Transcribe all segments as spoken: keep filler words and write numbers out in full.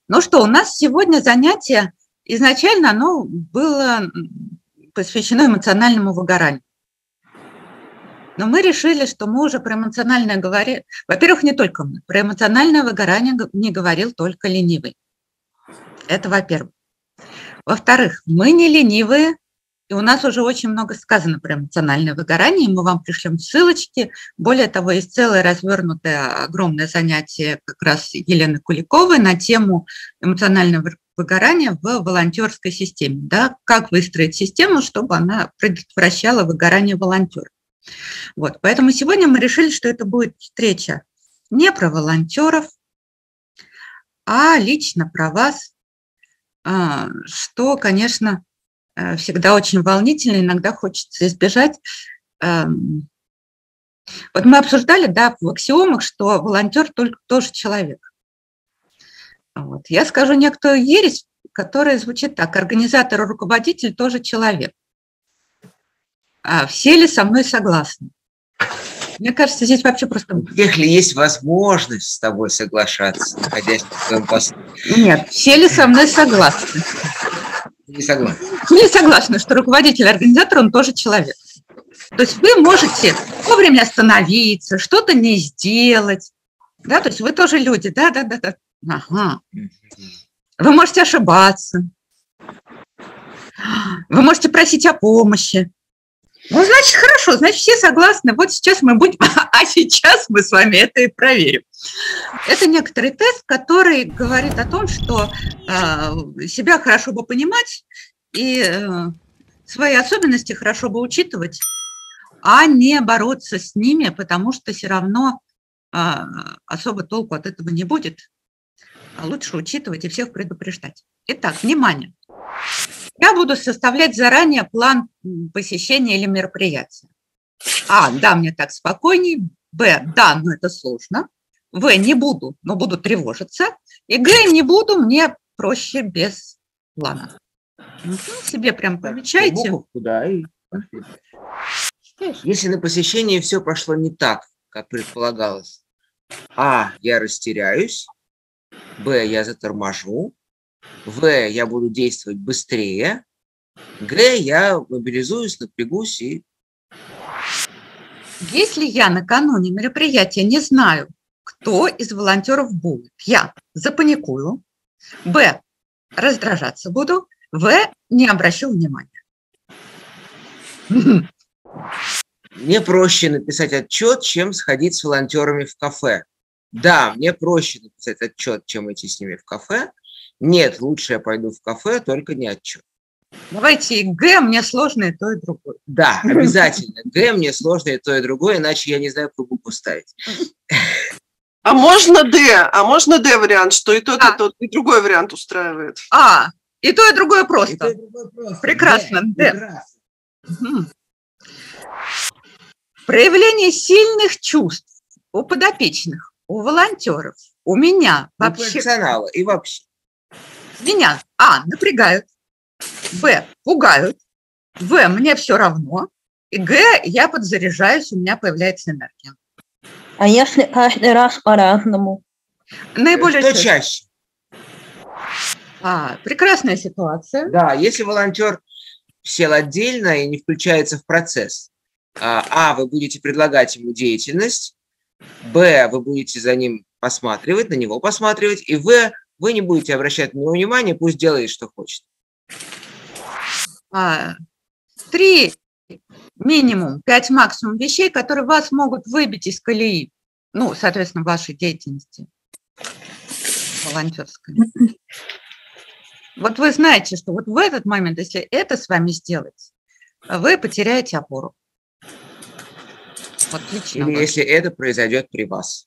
Ну что, у нас сегодня занятие, изначально оно было посвящено эмоциональному выгоранию. Но мы решили, что мы уже про эмоциональное говорим. Во-первых, не только мы. Про эмоциональное выгорание не говорил только ленивый. Это во-первых. Во-вторых, мы не ленивые, и у нас уже очень много сказано про эмоциональное выгорание. Мы вам пришлем ссылочки. Более того, есть целое развернутое огромное занятие как раз Елены Куликовой на тему эмоционального выгорания в волонтерской системе. Да? Как выстроить систему, чтобы она предотвращала выгорание волонтеров. Вот, поэтому сегодня мы решили, что это будет встреча не про волонтеров, а лично про вас, что, конечно, всегда очень волнительно, иногда хочется избежать. Вот мы обсуждали, да, в аксиомах, что волонтер только тоже человек. Вот. Я скажу некоторую ересь, которая звучит так: организатор и руководитель тоже человек. А все ли со мной согласны? Мне кажется, здесь вообще просто... У всех ли есть возможность с тобой соглашаться, находясь в твоем посту? Нет, все ли со мной согласны? Не согласна. Не согласна, что руководитель, организатор, он тоже человек. То есть вы можете вовремя остановиться, что-то не сделать. Да, то есть вы тоже люди. Да, да, да, да. Ага. Вы можете ошибаться. Вы можете просить о помощи. Ну, значит, хорошо, значит, все согласны. Вот сейчас мы будем, а сейчас мы с вами это и проверим. Это некоторый тест, который говорит о том, что э, себя хорошо бы понимать и э, свои особенности хорошо бы учитывать, а не бороться с ними, потому что все равно э, особо толку от этого не будет. А лучше учитывать и всех предупреждать. Итак, внимание. Я буду составлять заранее план посещения или мероприятия. А, да, мне так спокойней. Б, да, но это сложно. В, не буду, но буду тревожиться. И Г, не буду, мне проще без плана. Ну, себе прям помечайте. Куда и... Если на посещении все пошло не так, как предполагалось, А, я растеряюсь, Б, я заторможу, В, я буду действовать быстрее, Г, я мобилизуюсь, напрягусь и... Если я накануне мероприятия не знаю, кто из волонтеров будет, я запаникую, Б, раздражаться буду, В, не обращу внимания. Мне проще написать отчет, чем сходить с волонтерами в кафе. Да, мне проще написать отчет, чем идти с ними в кафе. Нет, лучше я пойду в кафе, только не отчет. Давайте и Г, мне сложно и то, и другое. Да, обязательно. Г, мне сложно и то, и другое, иначе я не знаю, какую букву ставить. А можно Д? А можно Д вариант, что и тот, а. и тот, и другой вариант устраивает? А, и то, и другое просто. И то, и другое просто. Прекрасно. Д. Д. Угу. Проявление сильных чувств у подопечных, у волонтеров, у меня у вообще... персонала и вообще. Меня, А, напрягают, Б, пугают, В, мне все равно, и Г, я подзаряжаюсь, у меня появляется энергия. А если каждый раз по-разному? Наиболее Что чаще? А, прекрасная ситуация. Да, если волонтер сел отдельно и не включается в процесс, а, а, вы будете предлагать ему деятельность, Б, вы будете за ним посматривать, на него посматривать, и В, вы не будете обращать на него внимание, пусть делает, что хочет. А, три минимум, пять максимум вещей, которые вас могут выбить из колеи, ну, соответственно, вашей деятельности волонтерской. Вот вы знаете, что вот в этот момент, если это с вами сделать, вы потеряете опору. Вот лично Или вы. если это произойдет при вас.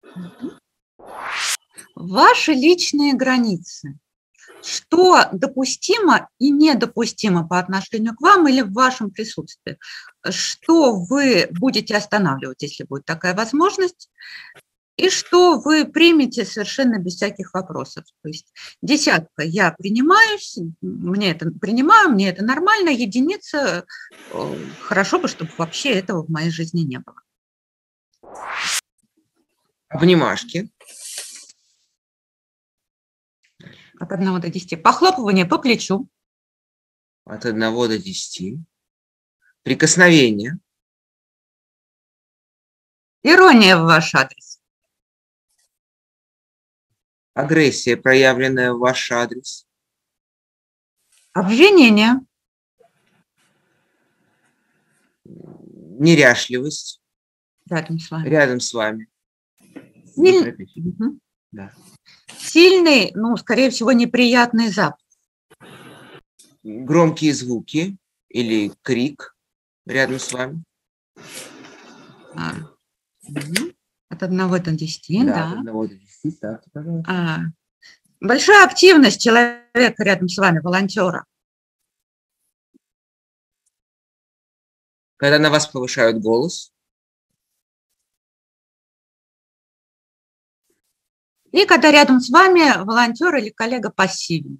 Ваши личные границы. Что допустимо и недопустимо по отношению к вам или в вашем присутствии? Что вы будете останавливать, если будет такая возможность? И что вы примете совершенно без всяких вопросов. То есть десятка я принимаюсь, мне это принимаю, мне это нормально, единица хорошо бы, чтобы вообще этого в моей жизни не было. Обнимашки. От одного до десяти. Похлопывание по плечу. От одного до десяти. Прикосновение. Ирония в ваш адрес. Агрессия, проявленная в ваш адрес. Обвинение. Неряшливость. Рядом с вами. Рядом с вами. Силь- Мгм. Мгм. Да. Сильный, ну, скорее всего, неприятный запах. Громкие звуки или крик рядом с вами. А, мгм. От одного до десяти, Да, да. от одного до десяти. Ставьте, пожалуйста. А, большая активность человека рядом с вами, волонтера. Когда на вас повышают голос. И когда рядом с вами волонтер или коллега пассивен.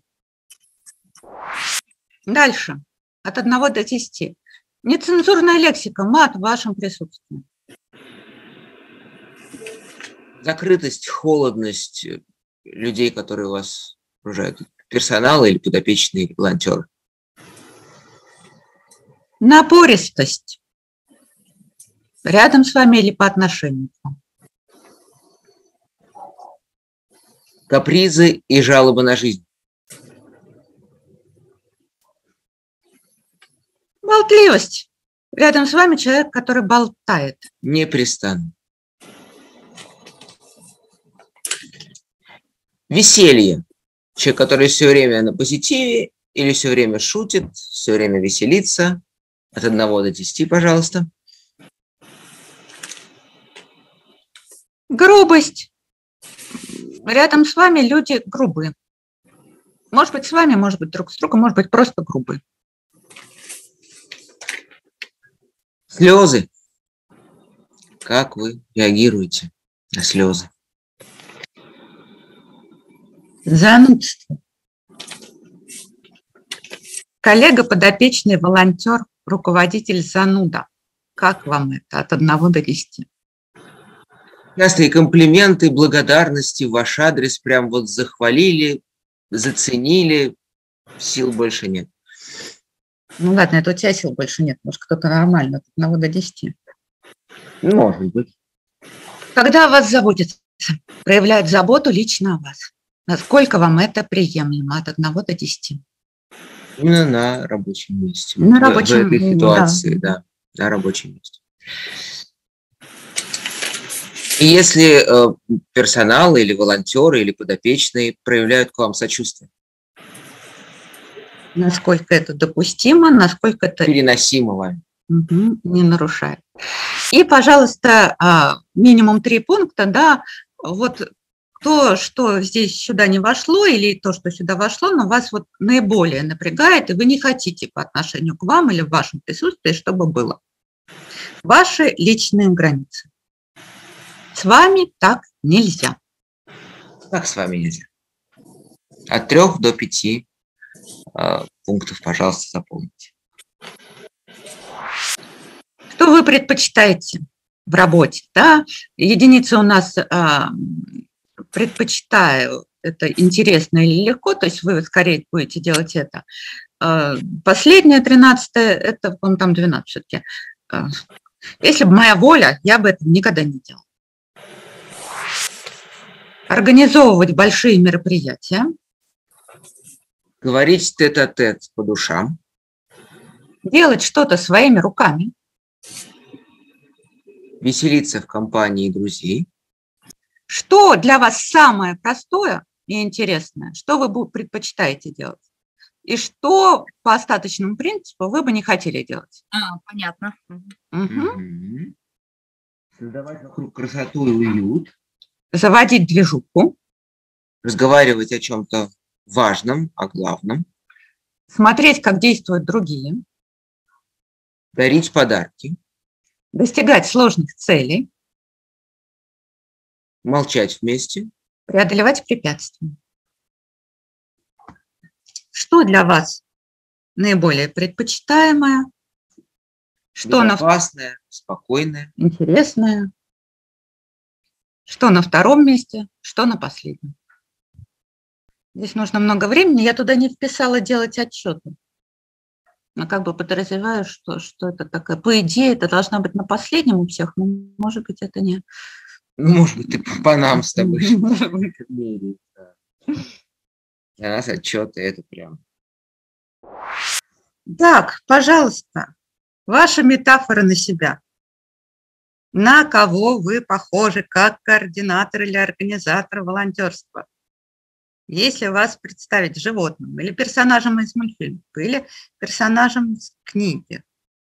Дальше. От одного до десяти. Нецензурная лексика, мат в вашем присутствии. Закрытость, холодность э, людей, которые вас окружают. Персонала или подопечные, или волонтеры. Напористость. Рядом с вами или по отношению к вам. Капризы и жалобы на жизнь. Болтливость. Рядом с вами человек, который болтает. Непрестанно. Веселье. Человек, который все время на позитиве или все время шутит, все время веселится. От одного до десяти, пожалуйста. Грубость. Рядом с вами люди грубые. Может быть, с вами, может быть, друг с другом, может быть, просто грубые. Слезы. Как вы реагируете на слезы? Занудство. Коллега, подопечный, волонтер, руководитель, зануда. Как вам это от одного до десяти? Частые комплименты, благодарности в ваш адрес прям вот захвалили, заценили, сил больше нет. Ну ладно, это у тебя сил больше нет, может, кто-то нормально от одного до десяти. Может быть. Когда о вас заботятся, проявляют заботу лично о вас. Насколько вам это приемлемо от одного до десяти? Именно на рабочем месте. На В- рабочем, в этой да. ситуации, да. На рабочем месте. И если э, персонал или волонтеры или подопечные проявляют к вам сочувствие, Насколько это допустимо, насколько это переносимо вами. Мгм, не нарушает. И, пожалуйста, а, минимум три пункта, да, вот то, что здесь сюда не вошло, или то, что сюда вошло, но вас вот наиболее напрягает, и вы не хотите по отношению к вам или в вашем присутствии, чтобы было. Ваши личные границы. С вами так нельзя. Как с вами нельзя? От трех до пяти э, пунктов, пожалуйста, запомните. Что вы предпочитаете в работе? Да? Единицы у нас а, предпочитаю, это интересно или легко, то есть вы скорее будете делать это. А, последнее, тринадцатое, это, по-моему, там двенадцать все-таки. А, если бы моя воля, я бы этого никогда не делала. Организовывать большие мероприятия, Говорить тет-а-тет по душам. делать что-то своими руками, Веселиться в компании друзей. что для вас самое простое и интересное, что вы бу- предпочитаете делать, и что по остаточному принципу вы бы не хотели делать. А, понятно. Мгм. Мгм. Создавать вокруг красоту и уют. Заводить движуху, Разговаривать о чем-то важном, о главном. смотреть, как действуют другие, Дарить подарки. достигать сложных целей, Молчать вместе. преодолевать препятствия. Что для вас наиболее предпочитаемое, что на Безопасное, спокойное. интересное, что на втором месте, что на последнем. Здесь нужно много времени. Я туда не вписала делать отчеты. Но как бы подразумеваю, что, что это такое. По идее, это должно быть на последнем у всех, но, может быть, это не... Ну, может быть, ты по нам с тобой. Для нас отчеты это прям. Так, пожалуйста, ваша метафора на себя. На кого вы похожи как координатор или организатор волонтерства? Если вас представить животным или персонажем из мультфильма, или персонажем из книги,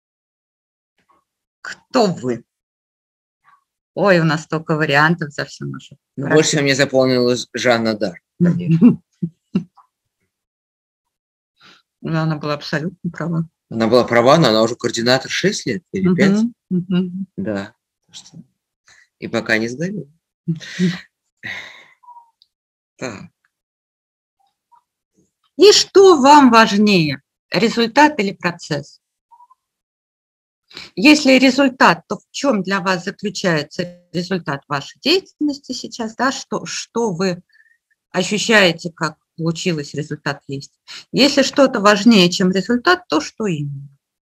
кто вы? Ой, у нас столько вариантов за всю нашу. Ну, больше всего мне запомнилась Жанна Дарк, конечно. Она была абсолютно права. Она была права, но она уже координатор шесть лет или пять. Да. И пока не сгорел. Так. И что вам важнее, результат или процесс? Если результат, то в чем для вас заключается результат вашей деятельности сейчас, да, что, что вы ощущаете, как получилось, результат есть. Если что-то важнее, чем результат, то что именно?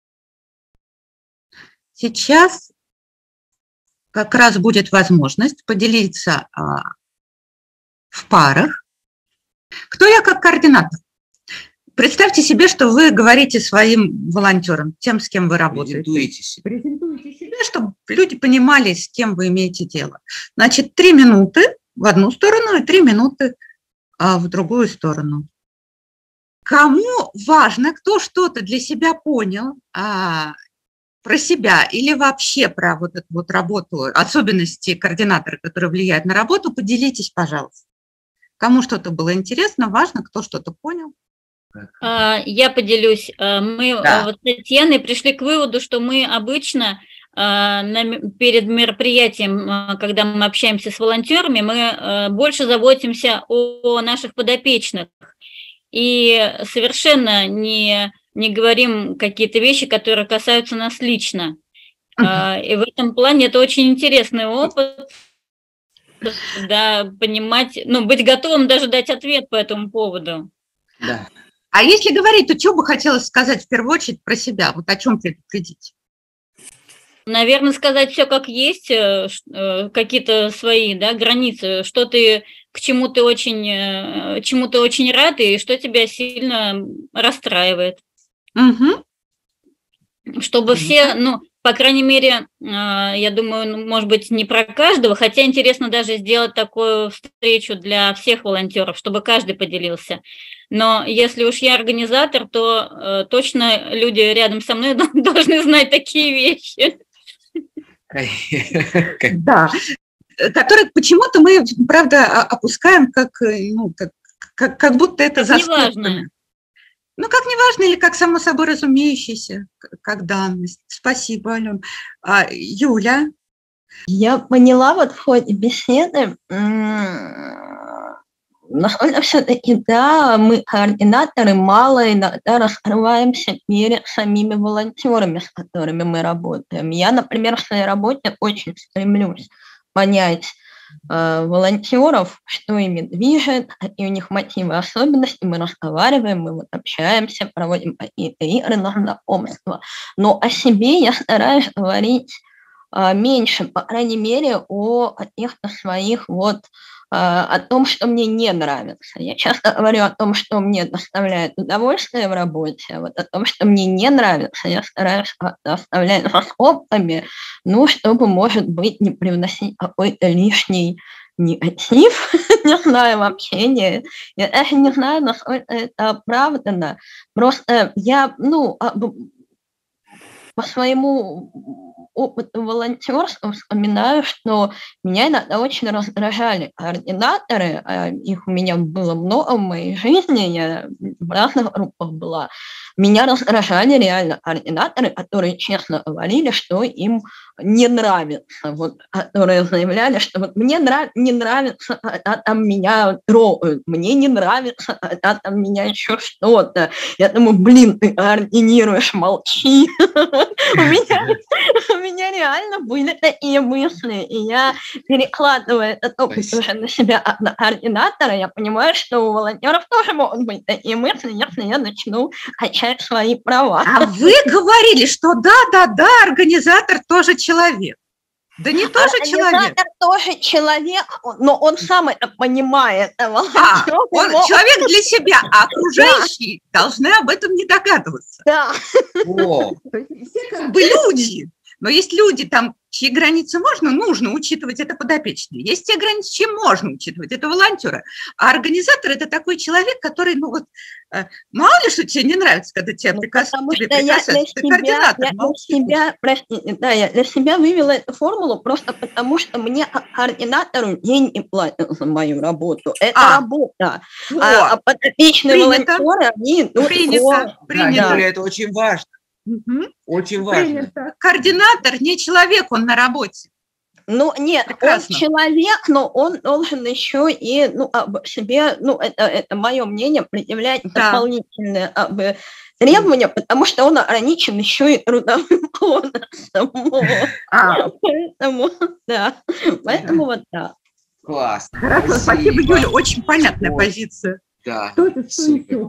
Сейчас как раз будет возможность поделиться а, в парах. Кто я как координатор? Представьте себе, что вы говорите своим волонтерам, тем, с кем вы работаете. Презентуете себя. Презентуете себя, чтобы люди понимали, с кем вы имеете дело. Значит, три минуты в одну сторону и три минуты а, в другую сторону. Кому важно, кто что-то для себя понял а, про себя или вообще про вот эту вот работу, особенности координатора, которые влияют на работу, поделитесь, пожалуйста. Кому что-то было интересно, важно, кто что-то понял. Я поделюсь. Мы Да. вот с Татьяной пришли к выводу, что мы обычно перед мероприятием, когда мы общаемся с волонтерами, мы больше заботимся о наших подопечных и совершенно не, не говорим какие-то вещи, которые касаются нас лично. Uh-huh. И в этом плане это очень интересный опыт, да, понимать, ну, быть готовым даже дать ответ по этому поводу. Да. А если говорить, то что бы хотелось сказать в первую очередь про себя? Вот о чем предупредить? Наверное, сказать все как есть, какие-то свои, да, границы, что ты, к чему ты очень, чему ты очень рад и что тебя сильно расстраивает. Угу. Чтобы все, ну, по крайней мере, я думаю, может быть, не про каждого, хотя интересно даже сделать такую встречу для всех волонтеров, чтобы каждый поделился. Но если уж я организатор, то э, точно люди рядом со мной должны знать такие вещи. Да, которые почему-то мы, правда, опускаем, как, ну, как, как, как будто это за скобками. Ну, как неважно, или как само собой разумеющееся, как данность. Спасибо, Ален. А, Юля? Я поняла вот в ходе беседы, насколько все-таки, да, мы, координаторы, мало иногда раскрываемся перед самими волонтерами, с которыми мы работаем. Я, например, в своей работе очень стремлюсь понять э, волонтеров, что ими движет, какие у них мотивы, особенности. Мы разговариваем, мы вот общаемся, проводим какие-то игры на знакомство. Но о себе я стараюсь говорить э, меньше, по крайней мере, о каких-то своих вот о том, что мне не нравится. Я часто говорю о том, что мне доставляет удовольствие в работе, а вот о том, что мне не нравится, я стараюсь оставлять за скобками, ну, чтобы, может быть, не привносить какой-то лишний негатив, не знаю, в общении. Я даже не знаю, насколько это оправдано. Просто я, ну, по своему опыту волонтерства вспоминаю, что меня иногда очень раздражали координаторы, а их у меня было много в моей жизни, я в разных группах была. Меня раздражали реально координаторы, которые честно говорили, что им не нравится, вот, которые заявляли, что вот мне нрав... не нравится, а там меня трогают, мне не нравится, а там меня еще что-то. Я думаю, блин, ты координируешь, молчи. У меня, у меня реально были такие мысли, и я, перекладывая этот опыт уже на себя, на координатора, я понимаю, что у волонтеров тоже могут быть такие мысли, если я начну качать свои права. А вы говорили, что да-да-да, организатор тоже человек. Да не тоже человек. Организатор тоже человек, но он сам это понимает. А, он человек для себя, а окружающие должны об этом не догадываться. Да. О, Все как бы люди. Но есть люди, там, чьи границы можно, нужно учитывать, это подопечные. Есть те границы, чьи можно учитывать, это волонтеры. А организатор – это такой человек, который, ну вот, э, мало ли, что тебе не нравится, когда тебя Ну, прикас... потому тебе что я для прикасаются. Ты себя, координатор. я для молчи. себя, простите, да, я для себя вывела эту формулу просто потому, что мне как координатору деньги платят за мою работу. Это А. работа. Вот. А, а подопечные Принято. волонтеры, они идут Принято. по- да, Принято. Юля, это очень важно. Мгм. Очень важно. Принято. Координатор не человек, он на работе. Ну, нет, Прекрасно. он человек, но он должен еще и, ну, об себе, ну, это, это мое мнение, предъявлять Да. дополнительные об, требования, потому что он ограничен еще и трудовым кодексом. Вот. А, Поэтому, да, поэтому вот да. Классно. хорошо, спасибо, Юля, очень понятная Ой. позиция. Да. Кто-то Супер.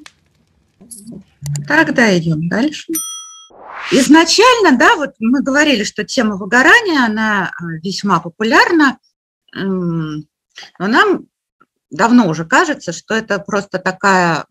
Тогда идем дальше. Изначально, да, вот мы говорили, что тема выгорания, она э, весьма популярна, м, но нам давно уже кажется, что это просто такая...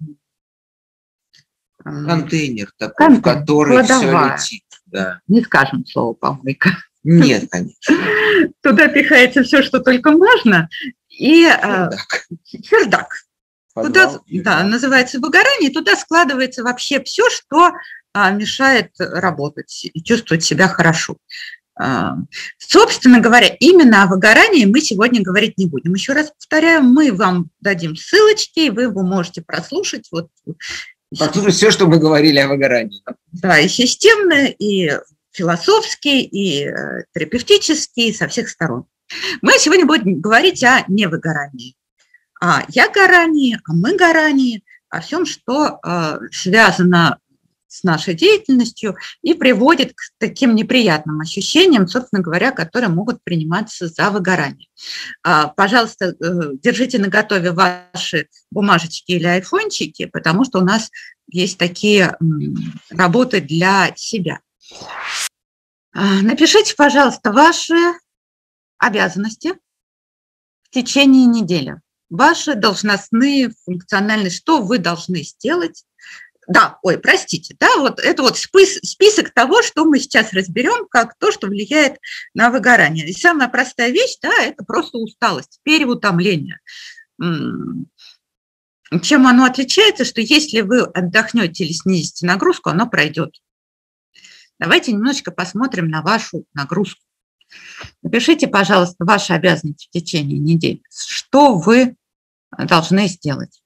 м, Контейнер такой, в Контейнер, который все кладовая. летит. Да. Не скажем слово помойка. Нет, конечно. Туда пихается все, что только можно, и э, Так. чердак. Туда, Подвал, да, да. называется выгорание, туда складывается вообще все, что а, мешает работать и чувствовать себя хорошо. А, собственно говоря, именно о выгорании мы сегодня говорить не будем. Еще раз повторяю, мы вам дадим ссылочки, и вы его можете прослушать. Вот, Послушай все, что мы говорили о выгорании. да, и системно, и философски, и э, терапевтически, и со всех сторон. Мы сегодня будем говорить о невыгорании. А я горании, а мы горании, о всем, что э, связано с нашей деятельностью и приводит к таким неприятным ощущениям, собственно говоря, которые могут приниматься за выгорание. А, пожалуйста, э, держите наготове ваши бумажечки или айфончики, потому что у нас есть такие м, работы для себя. А, напишите, пожалуйста, ваши обязанности в течение недели. Ваши должностные, функциональные, что вы должны сделать. Да, ой, простите, да, вот это вот спис- список того, что мы сейчас разберем, как то, что влияет на выгорание. И самая простая вещь, да, это просто усталость, переутомление. М, Чем оно отличается, что если вы отдохнете или снизите нагрузку, оно пройдет. Давайте немножечко посмотрим на вашу нагрузку. Напишите, пожалуйста, ваши обязанности в течение недели. Что вы должны сделать?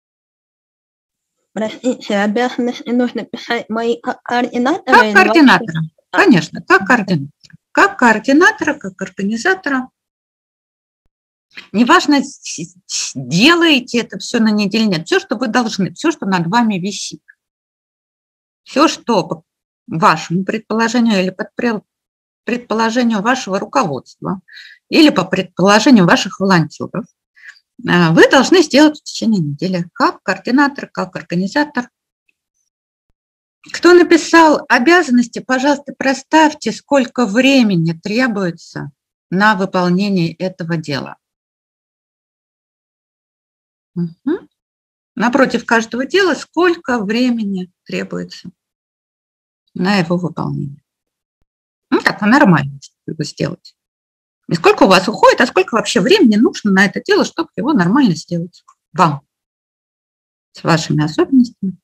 Простите, обязанности нужно писать мои ко- координаторы? Как или координатора, вообще? конечно, как координатора. Как координатора, как организатора. Неважно, с- с- делаете это все на неделе, нет. Все, что вы должны, все, что над вами висит. Все, что по вашему предположению или под пре- предположению вашего руководства или по предположению ваших волонтеров, э, вы должны сделать в течение недели как координатор, как организатор. Кто написал обязанности, пожалуйста, проставьте, сколько времени требуется на выполнение этого дела. Мгм. Напротив каждого дела сколько времени требуется на его выполнение. Ну, так, нормально, чтобы его сделать. Не сколько у вас уходит, а сколько вообще времени нужно на это дело, чтобы его нормально сделать вам, с вашими особенностями.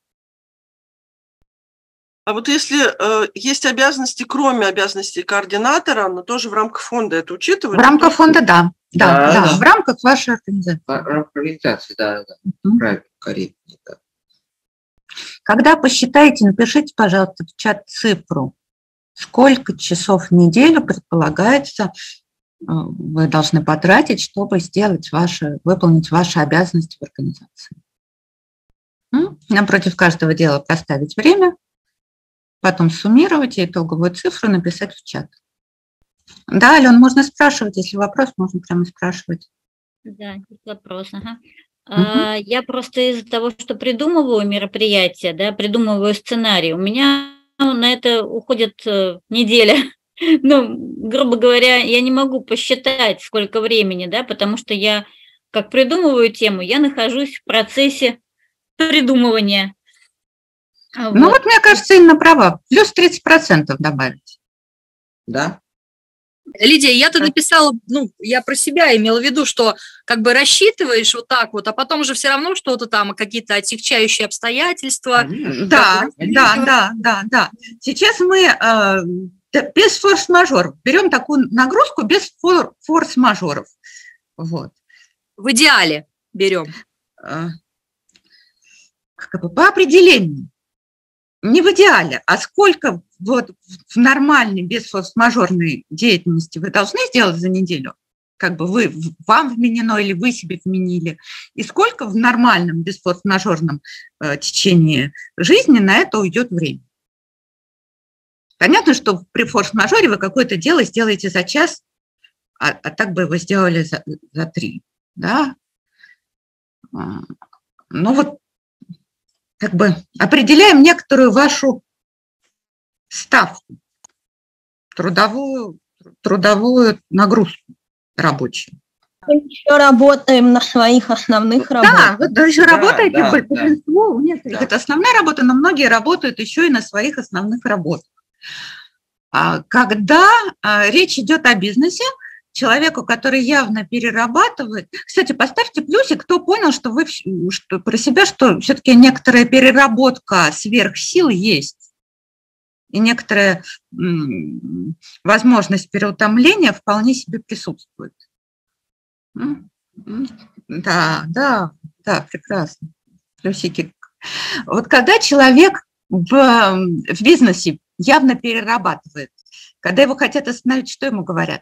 А вот если э, есть обязанности, кроме обязанностей координатора, но тоже в рамках фонда это В учитывать? рамках фонда, да. Да, Да, да, да. в рамках вашей организации. Организация, да, да. Мгм. Правильно, корректно. Да. Когда посчитаете, напишите, пожалуйста, в чат цифру, сколько часов в неделю предполагается, э, вы должны потратить, чтобы сделать ваши, выполнить ваши обязанности в организации. М? Напротив каждого дела проставить время потом суммировать и итоговую цифру написать в чат. Да, Ален, можно спрашивать, если вопрос, можно прямо спрашивать. Да, есть вопрос, ага. Мгм. Я просто из-за того, что придумываю мероприятие, да, придумываю сценарий, у меня на это уходит э, неделя. Ну, грубо говоря, я не могу посчитать, сколько времени, да, потому что я, как придумываю тему, я нахожусь в процессе придумывания. А Ну Вот. вот, мне кажется, Инна права. Плюс тридцать процентов добавить. Да? Лидия, я-то написала, ну, я про себя имела в виду, что как бы рассчитываешь вот так вот, а потом же все равно что-то там, какие-то отягчающие обстоятельства. Конечно. Да, конечно. да, да, да, да. Сейчас мы э, да, без форс-мажоров берем такую нагрузку без фор- форс-мажоров. Вот. В идеале берем. Э, как бы по определению. Не в идеале, а сколько вот в нормальной, без форс-мажорной деятельности вы должны сделать за неделю, как бы вы, вам вменено или вы себе вменили, и сколько в нормальном, без форс-мажорном э, течении жизни на это уйдет время. Понятно, что при форс-мажоре вы какое-то дело сделаете за час, а, а так бы вы сделали за, за три, да? А, ну вот, как бы определяем некоторую вашу ставку, трудовую, трудовую нагрузку рабочую. Мы еще работаем на своих основных Да, работах. вы даже Да, работаете, да, да. большинство, у некоторых Да. это основная работа, но многие работают еще и на своих основных работах. А когда а, речь идет о бизнесе, человеку, который явно перерабатывает. Кстати, поставьте плюсик, кто понял, что вы вс- что, про себя, что все-таки некоторая переработка сверхсил есть. И некоторая м, возможность переутомления вполне себе присутствует. М, м, Да, да, да, прекрасно. Плюсики. Вот когда человек в, м, в бизнесе явно перерабатывает, когда его хотят остановить, что ему говорят?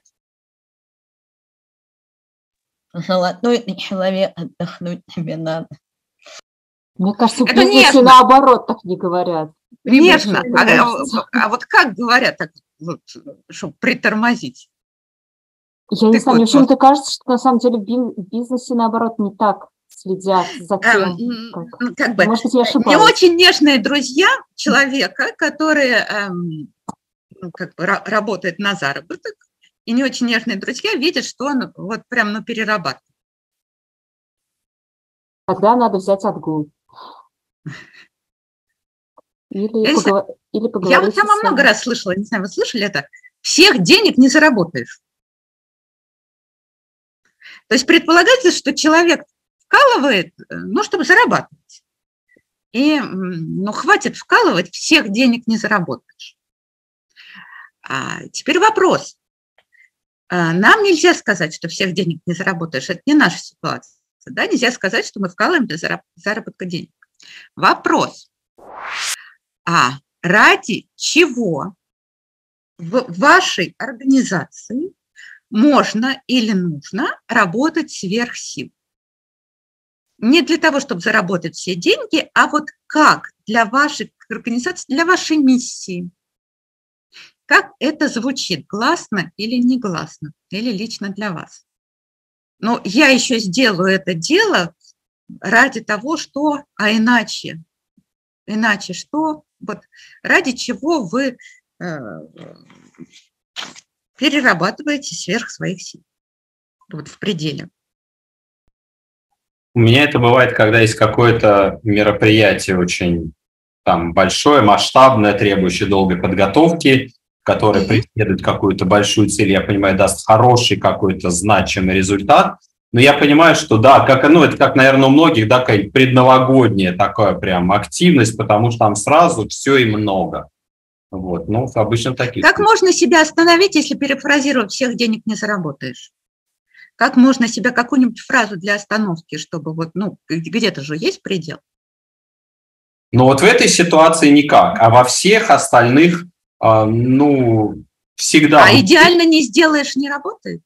Золотой ты человек, отдохнуть тебе надо. Мне кажется, в Это бизнесе нежно. наоборот так не говорят. Нежно. Мне А, кажется. а- а вот как говорят, так, вот, чтобы притормозить? Я не Так знаю, мне вот, почему-то кажется, что на самом деле в бин- в бизнесе наоборот не так следят за Эм, тем, м, как... ну, как бы Может быть, я не ошибаюсь. очень нежные друзья человека, которые эм, ну, как бы ра- работает на заработок, и не очень нежные друзья видят, что он вот прям ну, перерабатывает. Тогда надо взять отгул. Или, Я не знаю, поговор- или Я поговорить вот со сама много своим. раз слышала, не знаю, вы слышали это? Всех денег не заработаешь. То есть предполагается, что человек вкалывает, э, ну, чтобы зарабатывать. И, м, ну, хватит вкалывать, всех денег не заработаешь. А теперь вопрос. А, Нам нельзя сказать, что всех денег не заработаешь. Это не наша ситуация. Да? Нельзя сказать, что мы вкалываем для зараб- заработка денег. Вопрос. А ради чего в вашей организации можно или нужно работать сверх сил? Не для того, чтобы заработать все деньги, а вот как для вашей организации, для вашей миссии. Как это звучит, гласно или негласно, или лично для вас? Но я еще сделаю это дело ради того, что, а иначе, иначе что, вот ради чего вы э, перерабатываете сверх своих сил, вот в пределе. У меня это бывает, когда есть какое-то мероприятие очень там, большое, масштабное, требующее долгой подготовки, которое Мгм. преследует какую-то большую цель, я понимаю, даст хороший какой-то значимый результат. Но я понимаю, что да, как, ну, это как, наверное, у многих, да, какая-нибудь предновогодняя такая прям активность, потому что там сразу все и много. Вот, ну, обычно таких. Как можно себя остановить, если, перефразировать, всех денег не заработаешь? Как можно себя, какую-нибудь фразу для остановки, чтобы вот, ну, где-то же есть предел? Но вот в этой ситуации никак, а во всех остальных, а, ну, всегда... А идеально не сделаешь, не работает?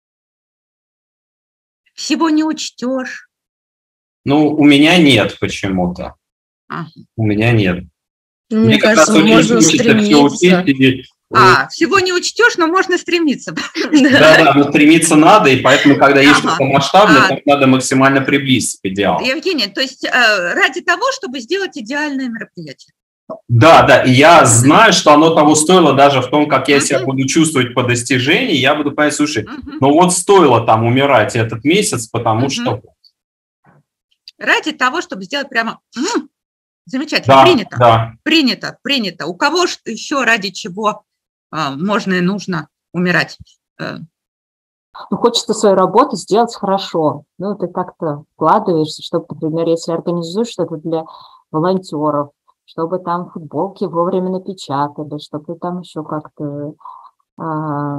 Всего не учтешь? Ну, у меня нет почему-то. Ага. У меня нет. Мне кажется, можно стремиться. А, всего не учтешь, но можно стремиться. Да-да, но стремиться надо, и поэтому, когда есть что-то масштабное, то надо максимально приблизиться к идеалу. Евгений, то есть ради того, чтобы сделать идеальное мероприятие. Да, да, и я знаю, что оно того стоило даже в том, как я себя буду чувствовать по достижении, я буду понять, слушай, ну вот стоило там умирать этот месяц, потому что... Ради того, чтобы сделать прямо... Замечательно, да, принято, да. принято, принято. У кого еще ради чего а, можно и нужно умирать? Ну, хочется свою работу сделать хорошо. Ну, ты как-то вкладываешься, чтобы, например, если организуешь что-то для волонтеров, чтобы там футболки вовремя напечатали, чтобы там еще как-то... А...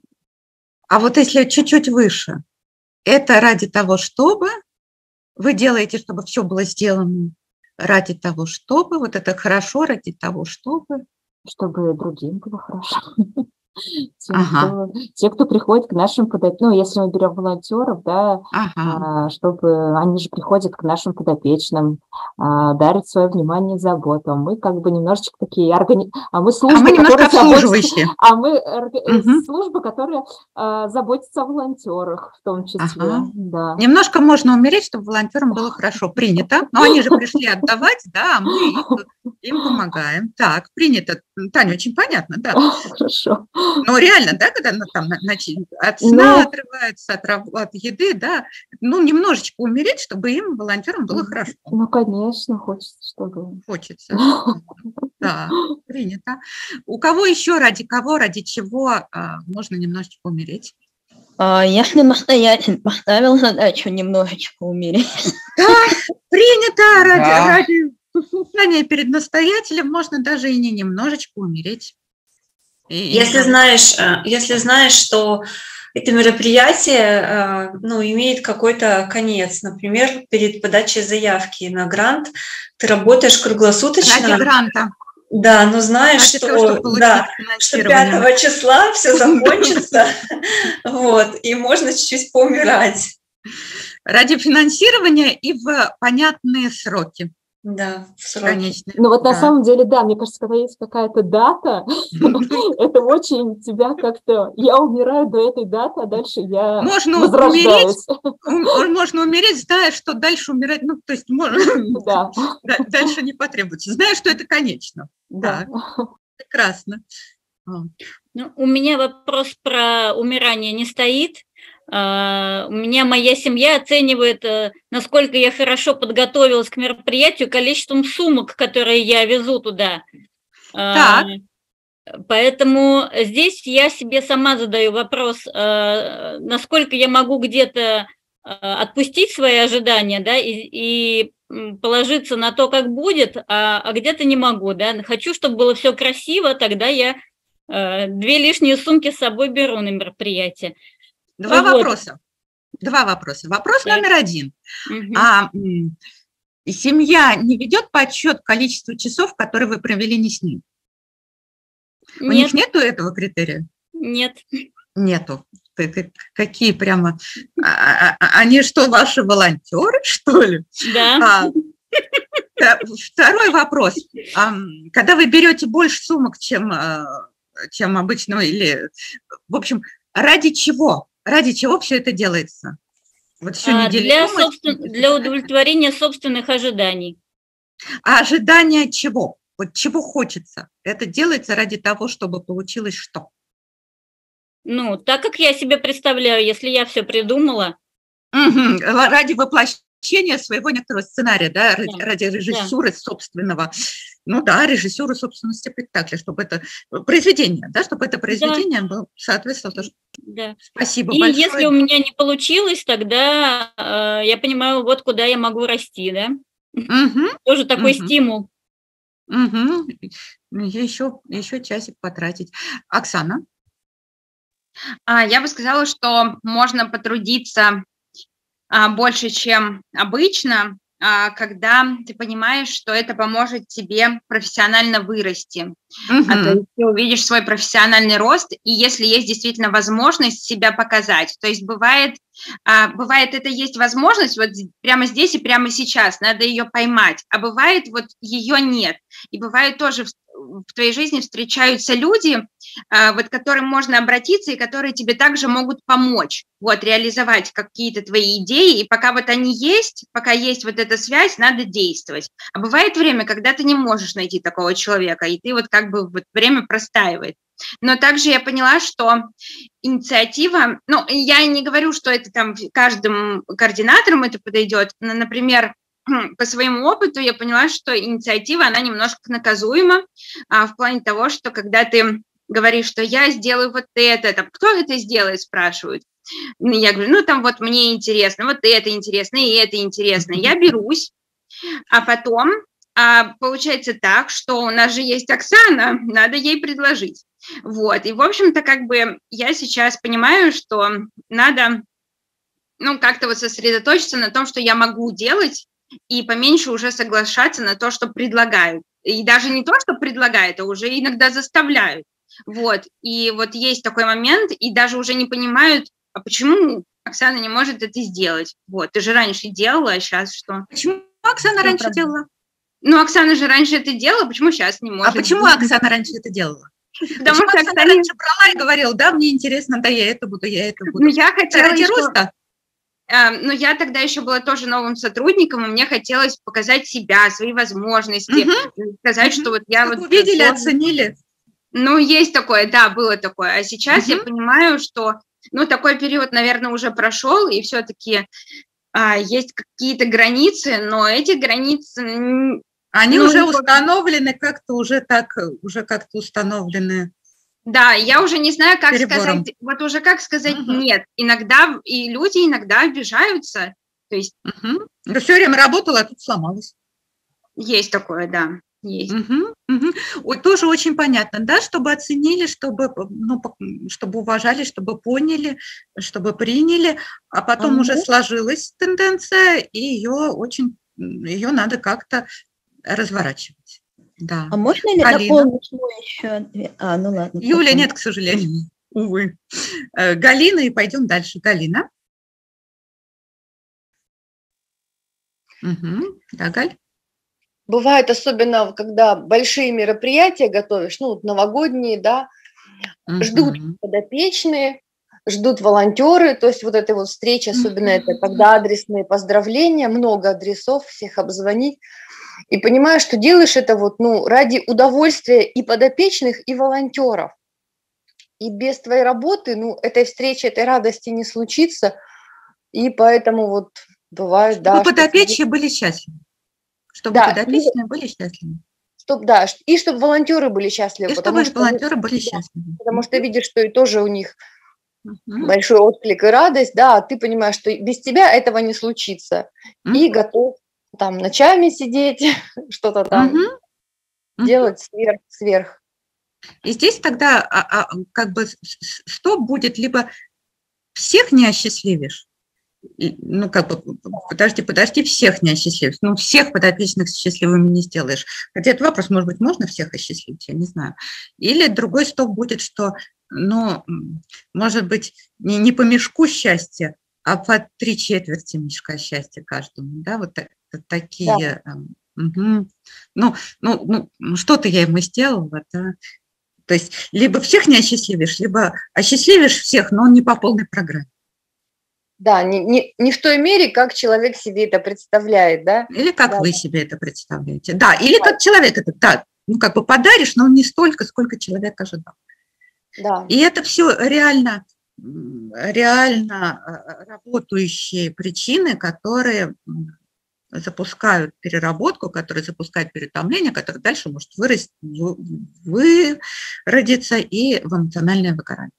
а вот если чуть-чуть выше, это ради того, чтобы вы делаете, чтобы все было сделано, ради того, чтобы, вот это хорошо, ради того, чтобы... Чтобы другим было хорошо. Те, ага. кто, те, кто приходит к нашим подопечным, ну, если мы берем волонтеров, да, ага. а, чтобы они же приходят к нашим подопечным, а, дарят свое внимание и заботу. Мы как бы немножечко такие органи... а мы служба, а мы немножко обслуживающие, а мы угу. служба, которая а, заботится о волонтерах в том числе. Ага. Да. Немножко можно умереть, чтобы волонтерам было хорошо, принято. Но они же пришли отдавать, да, а мы их, им помогаем. Так, принято. Таня, очень понятно, да. Хорошо. Ну, реально, да, когда ну, там, значит, от сна ну, отрываются, от, от еды, да, ну, немножечко умереть, чтобы им, волонтерам, было хорошо. Ну, конечно, хочется, чтобы... Хочется. Да, принято. У кого еще, ради кого, ради чего можно немножечко умереть? Я не настоятель поставил задачу немножечко умереть. Да, принято. Ради, да. ради послушания перед настоятелем можно даже и не немножечко умереть. Если знаешь, если знаешь, что это мероприятие, ну, имеет какой-то конец, например, перед подачей заявки на грант, ты работаешь круглосуточно. Ради гранта. Да, но знаешь, что, того, да, что пятого числа все закончится, вот, и можно чуть-чуть поумирать. Ради финансирования и в понятные сроки. Да, конечно. Ну вот да. на самом деле, да, мне кажется, когда есть какая-то дата, это очень тебя как-то... Я умираю до этой даты, а дальше я возрождаюсь. Можно умереть, зная, что дальше умирать, ну, то есть дальше не потребуется. Зная, что это конечно. Да, прекрасно. У меня вопрос про умирание не стоит. Uh, у меня моя семья оценивает, uh, насколько я хорошо подготовилась к мероприятию, количеством сумок, которые я везу туда. Так. Uh, поэтому здесь я себе сама задаю вопрос, uh, насколько я могу где-то uh, отпустить свои ожидания, да, и, и положиться на то, как будет, а, а где-то не могу, да. Хочу, чтобы было все красиво, тогда я uh, две лишние сумки с собой беру на мероприятие. Два вот. вопроса. Два вопроса. Вопрос да. номер один. Угу. А, семья не ведет подсчет количества часов, которые вы провели не с ним? Нет. У них нету этого критерия? Нет. Нету. Какие прямо... А, а, они что, ваши волонтеры, что ли? Да. А, второй вопрос. А, когда вы берете больше сумок, чем, чем обычно, или... В общем, ради чего? Ради чего все это делается? Вот всю а, неделю для, думать, собствен... для удовлетворения собственных ожиданий. А ожидания чего? Вот чего хочется? Это делается ради того, чтобы получилось что? Ну, так как я себе представляю, если я все придумала. Угу. Ради воплощения своего некоторого сценария, да, ради, да. ради режиссуры да. собственного. Ну да, режиссеру, собственно, спектакля, чтобы это произведение, да, чтобы это произведение да. было соответствовало тоже. Да. Спасибо и большое. И если у меня не получилось, тогда э, я понимаю, вот куда я могу расти, да. Угу. Тоже такой угу. стимул. Угу. Еще, еще часик потратить. Оксана? Я бы сказала, что можно потрудиться больше, чем обычно, когда ты понимаешь, что это поможет тебе профессионально вырасти. Uh-huh. А, то есть ты увидишь свой профессиональный рост, и если есть действительно возможность себя показать. То есть бывает, А, бывает, это есть возможность вот прямо здесь и прямо сейчас, надо ее поймать, а бывает, вот ее нет. И бывает тоже в, в твоей жизни встречаются люди, а, вот, к которым можно обратиться и которые тебе также могут помочь, вот, реализовать какие-то твои идеи, и пока вот они есть, пока есть вот эта связь, надо действовать. А бывает время, когда ты не можешь найти такого человека, и ты вот как бы вот время простаивает. Но также я поняла, что инициатива, ну, я не говорю, что это там каждым координаторам это подойдет, но, например, по своему опыту я поняла, что инициатива, она немножко наказуема а, в плане того, что когда ты говоришь, что я сделаю вот это, там, кто это сделает, спрашивают. Я говорю, ну, там вот мне интересно, вот это интересно, и это интересно. Я берусь, а потом а, получается так, что у нас же есть Оксана, надо ей предложить. Вот, и, в общем-то, как бы я сейчас понимаю, что надо, ну, как-то вот сосредоточиться на том, что я могу делать, и поменьше уже соглашаться на то, что предлагают. И даже не то, что предлагают, а уже иногда заставляют. Вот, и вот есть такой момент, и даже уже не понимают, а почему Оксана не может это сделать. Вот, ты же раньше делала, а сейчас что? Почему Оксана раньше делала? Ну, Оксана же раньше это делала, почему сейчас не может? А почему Оксана раньше это делала? Потому что Оксана Оксана раньше брала и говорила, да, мне интересно, да, я это буду, я это буду. Ну, я хотела Ради еще... роста? А, ну, я тогда еще была тоже новым сотрудником, и мне хотелось показать себя, свои возможности, угу. сказать, угу. что вот я... Чтобы вот увидели, тоже... оценили. Ну, есть такое, да, было такое. А сейчас угу. я понимаю, что, ну, такой период, наверное, уже прошел, и все-таки а, есть какие-то границы, но эти границы... Они ну, уже установлены как-то, уже так, уже как-то установлены. Да, я уже не знаю, как перебором. сказать, вот уже как сказать угу. нет. Иногда, и люди иногда обижаются, то есть... Угу. Все время работала, а тут сломалась. Есть такое, да, есть. Угу. Угу. Тоже очень понятно, да, чтобы оценили, чтобы, ну, чтобы уважали, чтобы поняли, чтобы приняли, а потом угу. уже сложилась тенденция, и ее очень, ее надо как-то разворачивать. Да. А можно ли дополнить мой еще? А, ну ладно. Юля, потом. Нет, к сожалению, увы. Галина, и пойдем дальше. Галина. Угу. Да, Галь? Бывает, особенно, когда большие мероприятия готовишь, ну, новогодние, да, угу. ждут подопечные, ждут волонтеры, то есть вот эта вот встреча, особенно угу. это, когда адресные поздравления, много адресов, всех обзвонить. И понимаешь, что делаешь это вот, ну, ради удовольствия и подопечных, и волонтеров. И без твоей работы, ну, этой встречи, этой радости не случится. И поэтому вот бывает, чтобы да. подопечные что... были счастливы. Чтобы да, подопечные и... были счастливы. Чтоб, да, и чтобы волонтеры были счастливы. И чтобы что, волонтеры были счастливы. Да, потому что видишь, что и тоже у них uh-huh. большой отклик и радость, да, а ты понимаешь, что без тебя этого не случится. Uh-huh. И готов там ночами сидеть, что-то там uh-huh. делать сверх, сверх. И здесь тогда а, а, как бы что будет? Либо всех не осчастливишь, ну как бы, подожди, подожди, всех не осчастливишь, ну всех подопечных счастливыми не сделаешь. Хотя этот вопрос, может быть, можно всех осчастливить, я не знаю. Или другой стоп будет, что, ну, может быть, не, не по мешку счастья, а по три четверти мешка счастья каждому, да, вот так. Такие, да. угу. ну, ну, ну, что-то я ему сделала, да. То есть либо всех не осчастливишь, либо осчастливишь всех, но не по полной программе. Да, не, не, не в той мере, как человек себе это представляет, да. Или как да. вы себе это представляете. Да, или да. как человек это, да, ну, как бы подаришь, но не столько, сколько человек ожидал. Да. И это все реально, реально работающие причины, которые... запускают переработку, которая запускает переутомление, которое дальше может вырасти, выродиться и в эмоциональное выгорание.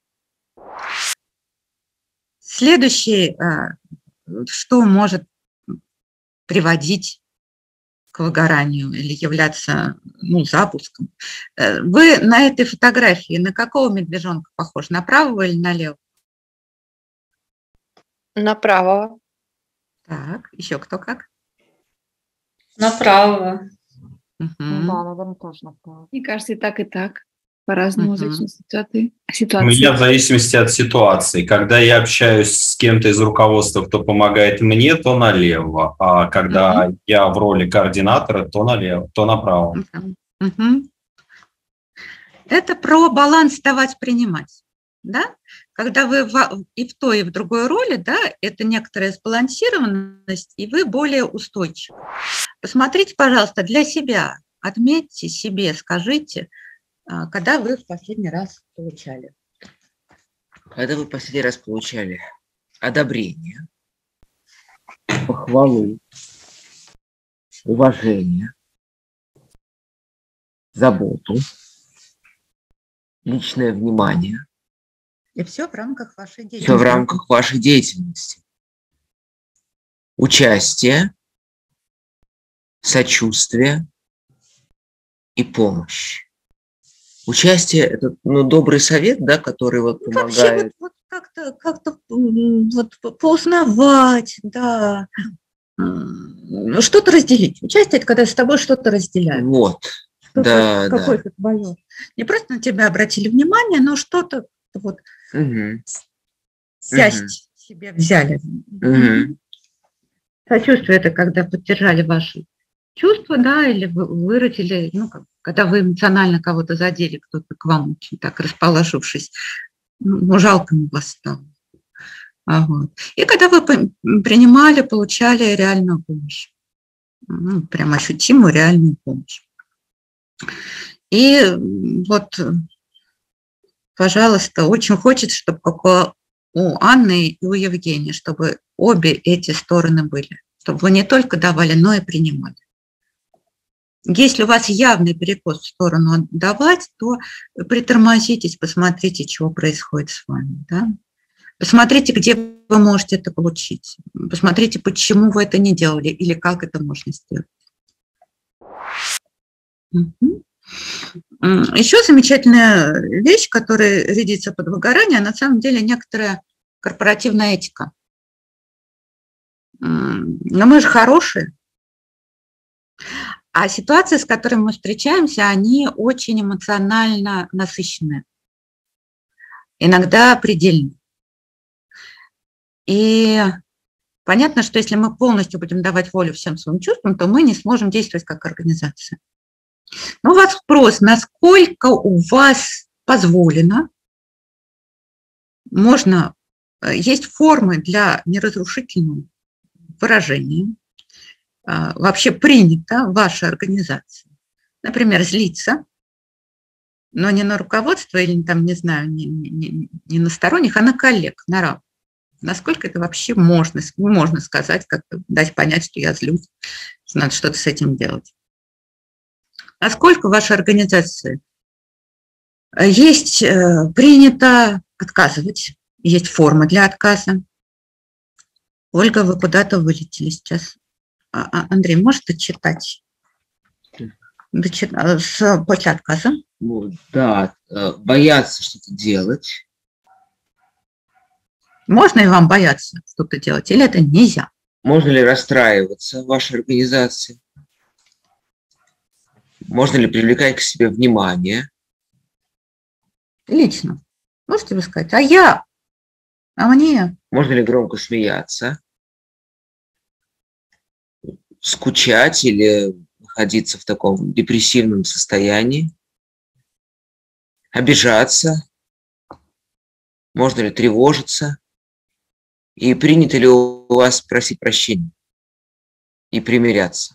Следующее, что может приводить к выгоранию или являться, ну, запуском. Вы на этой фотографии на какого медвежонка похожи? На правого или на левого? На правого. Так, еще кто как? На правого. Угу. Да, наверное, тоже на правого. Мне кажется, и так, и так. По-разному, в зависимости от ситуации. У меня в зависимости от ситуации. Когда я общаюсь с кем-то из руководства, кто помогает мне, то налево. А когда uh-huh. я в роли координатора, то налево, то направо. Uh-huh. Это про баланс давать-принимать. Да? Когда вы и в той, и в другой роли, да, это некоторая сбалансированность, и вы более устойчивы. Посмотрите, пожалуйста, для себя, отметьте себе, скажите, когда вы в последний раз получали. Когда вы в последний раз получали одобрение, похвалу, уважение, заботу, личное внимание. И все в рамках вашей деятельности. Все в рамках вашей деятельности. Участие, сочувствие и помощь. Участие – это ну, добрый совет, да, который вот помогает. Вообще вот, вот как-то, как-то вот, поузнавать, да, что-то разделить. Участие – это когда с тобой что-то разделяют. Вот, что-то, да, какое-то да. твое. Не просто на тебя обратили внимание, но что-то вот угу. часть угу. себе взяли. Угу. Сочувствие – это когда поддержали ваши чувства, да, или вы выразили, ну, как, когда вы эмоционально кого-то задели, кто-то к вам очень так расположившись, ну, жалко на вас стало. А вот. И когда вы принимали, получали реальную помощь, ну, прям ощутимую реальную помощь. И вот, пожалуйста, очень хочется, чтобы как у Анны и у Евгения, чтобы обе эти стороны были, чтобы вы не только давали, но и принимали. Если у вас явный перекос в сторону давать, то притормозитесь, посмотрите, что происходит с вами. Да? Посмотрите, где вы можете это получить. Посмотрите, почему вы это не делали или как это можно сделать. Угу. Еще замечательная вещь, которая рядится под выгорание, на самом деле некоторая корпоративная этика. Но мы же хорошие. А ситуации, с которыми мы встречаемся, они очень эмоционально насыщенные. Иногда предельно. И понятно, что если мы полностью будем давать волю всем своим чувствам, то мы не сможем действовать как организация. Но у вас вопрос, насколько у вас позволено, можно, есть формы для неразрушительного выражения, вообще принято в вашей организации. Например, злиться, но не на руководство или, там, не знаю, не, не, не на сторонних, а на коллег, на равных. Насколько это вообще можно, можно сказать, как дать понять, что я злюсь, что надо что-то с этим делать. Насколько в вашей организации есть принято отказывать, есть форма для отказа. Ольга, вы куда-то вылетели сейчас. Андрей, может дочитать? Дочит... С... После отказа? Ну, да, бояться что-то делать. Можно ли вам бояться что-то делать, или это нельзя? Можно ли расстраиваться в вашей организации? Можно ли привлекать к себе внимание? Лично. Можете вы сказать, а я? А мне? Можно ли громко смеяться? Скучать или находиться в таком депрессивном состоянии? Обижаться? Можно ли тревожиться? И принято ли у вас просить прощения и примиряться?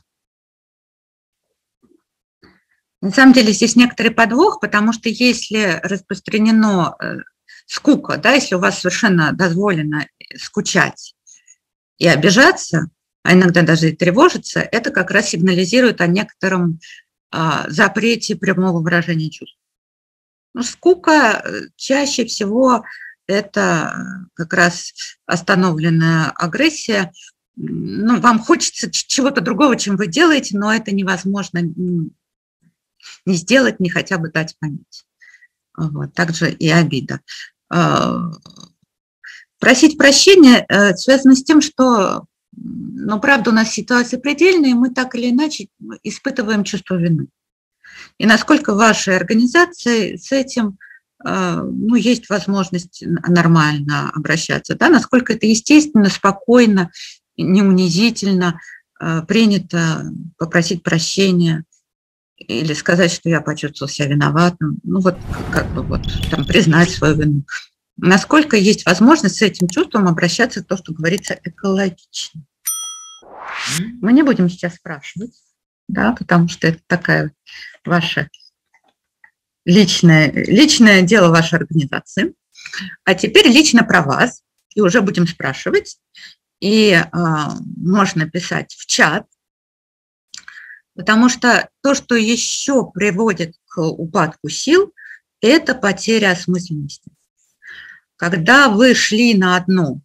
На самом деле здесь некоторый подвох, потому что если распространено э, скука, да, если у вас совершенно дозволено скучать и обижаться, а иногда даже и тревожиться, это как раз сигнализирует о некотором э, запрете прямого выражения чувств. Ну, скука чаще всего это как раз остановленная агрессия. Ну, вам хочется чего-то другого, чем вы делаете, но это невозможно не сделать, не хотя бы дать понять. Вот. Также и обида. Просить прощения связано с тем, что, ну, правда, у нас ситуация предельная, и мы так или иначе испытываем чувство вины. И насколько в вашей организации с этим, ну, есть возможность нормально обращаться, да, насколько это естественно, спокойно, не унизительно принято попросить прощения или сказать, что я почувствовал себя виноватым, ну, вот как бы вот там признать свою вину. Насколько есть возможность с этим чувством обращаться, то, что говорится, экологично. Мы не будем сейчас спрашивать, да, потому что это такая ваша личное, личное дело вашей организации. А теперь лично про вас, и уже будем спрашивать, и э, можно писать в чат, потому что то, что еще приводит к упадку сил, это потеря осмысленности. Когда вы шли на одно,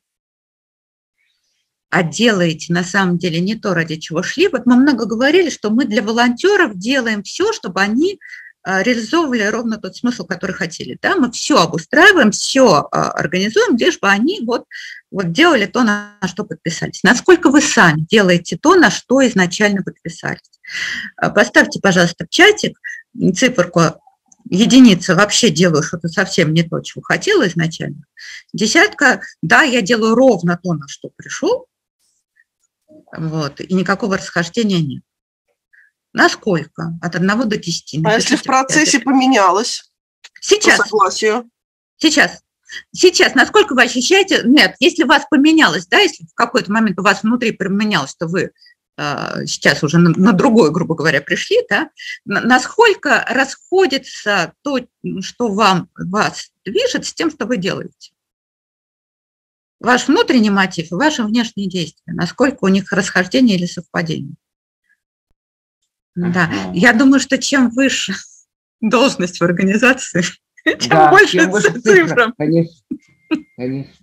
а делаете на самом деле не то, ради чего шли. Вот мы много говорили, что мы для волонтеров делаем все, чтобы они реализовывали ровно тот смысл, который хотели. Да? Мы все обустраиваем, все организуем, лишь бы они вот, вот делали то, на что подписались. Насколько вы сами делаете то, на что изначально подписались. Поставьте, пожалуйста, в чатик циферку единица, вообще делаю что-то совсем не то, чего хотела изначально. Десятка, да, я делаю ровно то, на что пришел, вот, и никакого расхождения нет. Насколько? От одного до десяти. А если в процессе поменялось? Сейчас. По согласию? Сейчас. Сейчас. Насколько вы ощущаете? Нет, если у вас поменялось, да, если в какой-то момент у вас внутри поменялось, что вы э, сейчас уже на, на другой, грубо говоря, пришли, да, на, насколько расходится то, что вам, вас движет, с тем, что вы делаете? Ваш внутренний мотив и ваши внешние действия. Насколько у них расхождение или совпадение? Да, я думаю, что чем выше должность в организации, тем да, больше чем выше цифр. Конечно, конечно.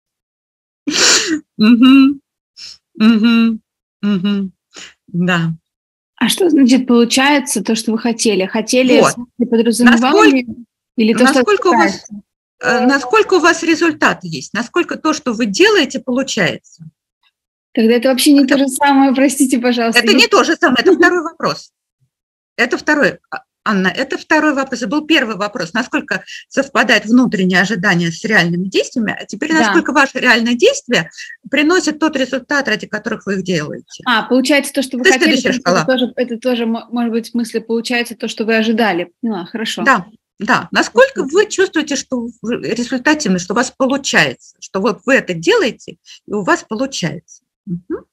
Угу. Угу. Угу. Да. А что значит получается то, что вы хотели? Хотели, вот. подразумевали? Насколько, или то, насколько, что у вас, насколько у вас результат есть? Насколько то, что вы делаете, получается? Тогда это вообще не это, то же самое, простите, пожалуйста. Это не то же самое, это второй вопрос. Это второй, Анна, это второй вопрос. Это был первый вопрос. Насколько совпадает внутреннее ожидание с реальными действиями, а теперь насколько да. ваши реальные действия приносят тот результат, ради которых вы их делаете. А, получается то, что вы это хотели, это тоже, это тоже, может быть, в смысле, получается то, что вы ожидали. Поняла, хорошо. Да, да. Насколько вы чувствуете, что результативно, что у вас получается, что вот вы это делаете, и у вас получается. Угу.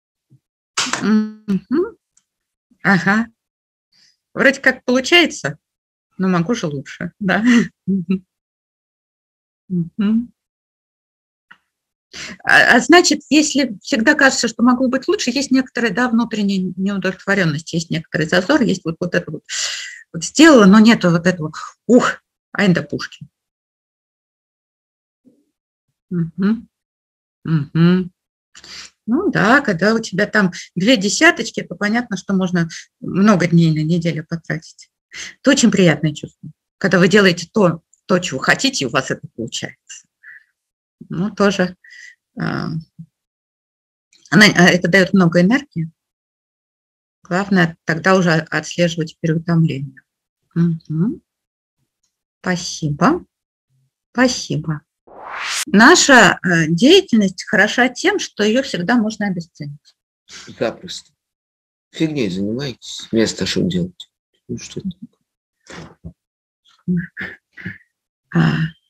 Угу. Ага. Вроде как получается, но могу же лучше, да. Угу. А, а значит, если всегда кажется, что могло быть лучше, есть некоторая, да, внутренняя неудовлетворенность, есть некоторый зазор, есть вот, вот это вот, вот сделала, но нету вот этого, ух, ай да пушки. Угу. Угу. Ну да, когда у тебя там две десяточки, то понятно, что можно много дней на неделю потратить. Это очень приятное чувство, когда вы делаете то, то, чего хотите, и у вас это получается. Ну, тоже а, она, это дает много энергии. Главное тогда уже отслеживать переутомление. Угу. Спасибо. Спасибо. Наша деятельность хороша тем, что ее всегда можно обесценить. Запросто. Фигней занимаетесь, вместо что делать. Ну, что а,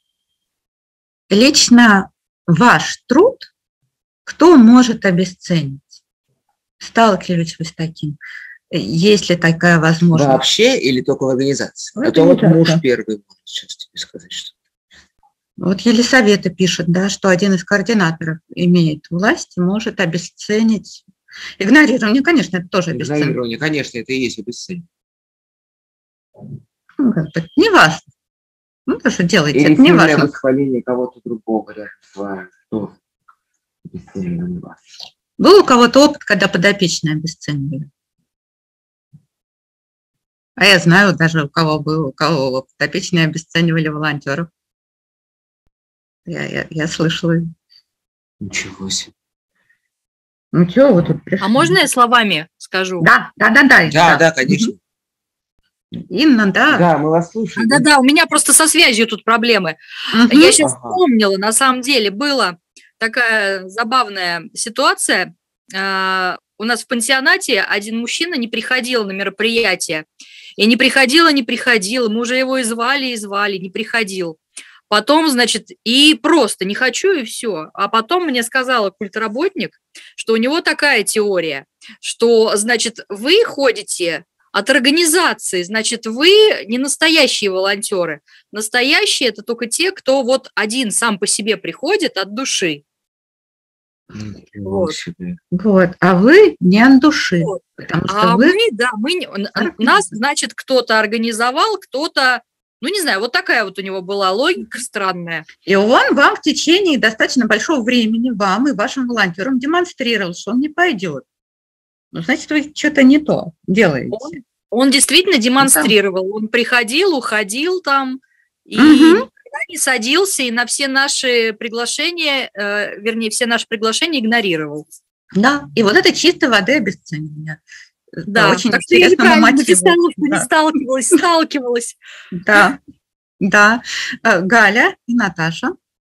лично ваш труд кто может обесценить? Сталкивались вы с таким? Есть ли такая возможность? Вообще или только в организации? В а то вот муж первый может сейчас тебе сказать, что вот Елисавета пишет, да, что один из координаторов имеет власть и может обесценить. Игнорирование, конечно, это тоже обесценивание. Игнорирование, конечно, это и есть обесценивание. Ну, как бы, не важно. Ну, то, что делаете, или это не важно. восхваление кого-то другого рядом с вами, что обесценивание вас. Был у кого-то опыт, когда подопечные обесценивали? А я знаю даже, у кого был, у кого подопечные обесценивали волонтеров. Я, я, я слышала. Ничего себе. Ну что вы тут пришли? А можно я словами скажу? Да, да, да, да. Да, да, конечно. Инна, да. Да, мы вас слушаем. Да-да, у меня просто со связью тут проблемы. Угу. Я сейчас ага. вспомнила, на самом деле, была такая забавная ситуация. У нас в пансионате один мужчина не приходил на мероприятие. И не приходил, и не приходил. Мы уже его и звали, и звали, не приходил. Потом, значит, и просто не хочу, и все. А потом мне сказала культработник, что у него такая теория, что, значит, вы ходите от организации, значит, вы не настоящие волонтеры. Настоящие – это только те, кто вот один сам по себе приходит от души. Вот. Вот, а вы не от души. Вот. Потому что а вы... мы, да, мы, нас, значит, кто-то организовал, кто-то, ну, не знаю, вот такая вот у него была логика странная. И он вам в течение достаточно большого времени, вам и вашим волонтерам демонстрировал, что он не пойдет. Ну, значит, вы что-то не то делаете. Он, он действительно демонстрировал. Он приходил, уходил там, и угу. не садился, и на все наши приглашения, э, вернее, все наши приглашения игнорировал. Да, и вот это чистой воды обесценивание. Да, очень так что я неправильно написала, что да. не сталкивалась, сталкивалась. Да, да. Галя и Наташа.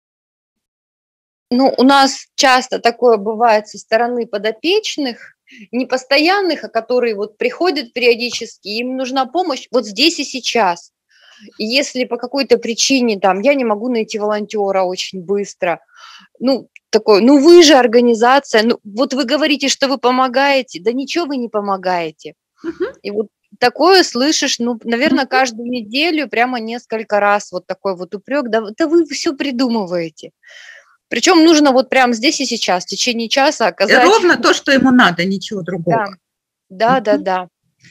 Ну, у нас часто такое бывает со стороны подопечных, не постоянных, а которые вот приходят периодически, им нужна помощь вот здесь и сейчас. И если по какой-то причине там я не могу найти волонтера очень быстро, ну, такой, ну вы же организация, ну вот вы говорите, что вы помогаете, да ничего вы не помогаете. Uh-huh. И вот такое слышишь, ну, наверное, uh-huh. каждую неделю прямо несколько раз вот такой вот упрек, да, да вы все придумываете. Причем нужно вот прямо здесь и сейчас, в течение часа оказать... Ровно то, что ему надо, ничего другого. Да, да, uh-huh. да, да.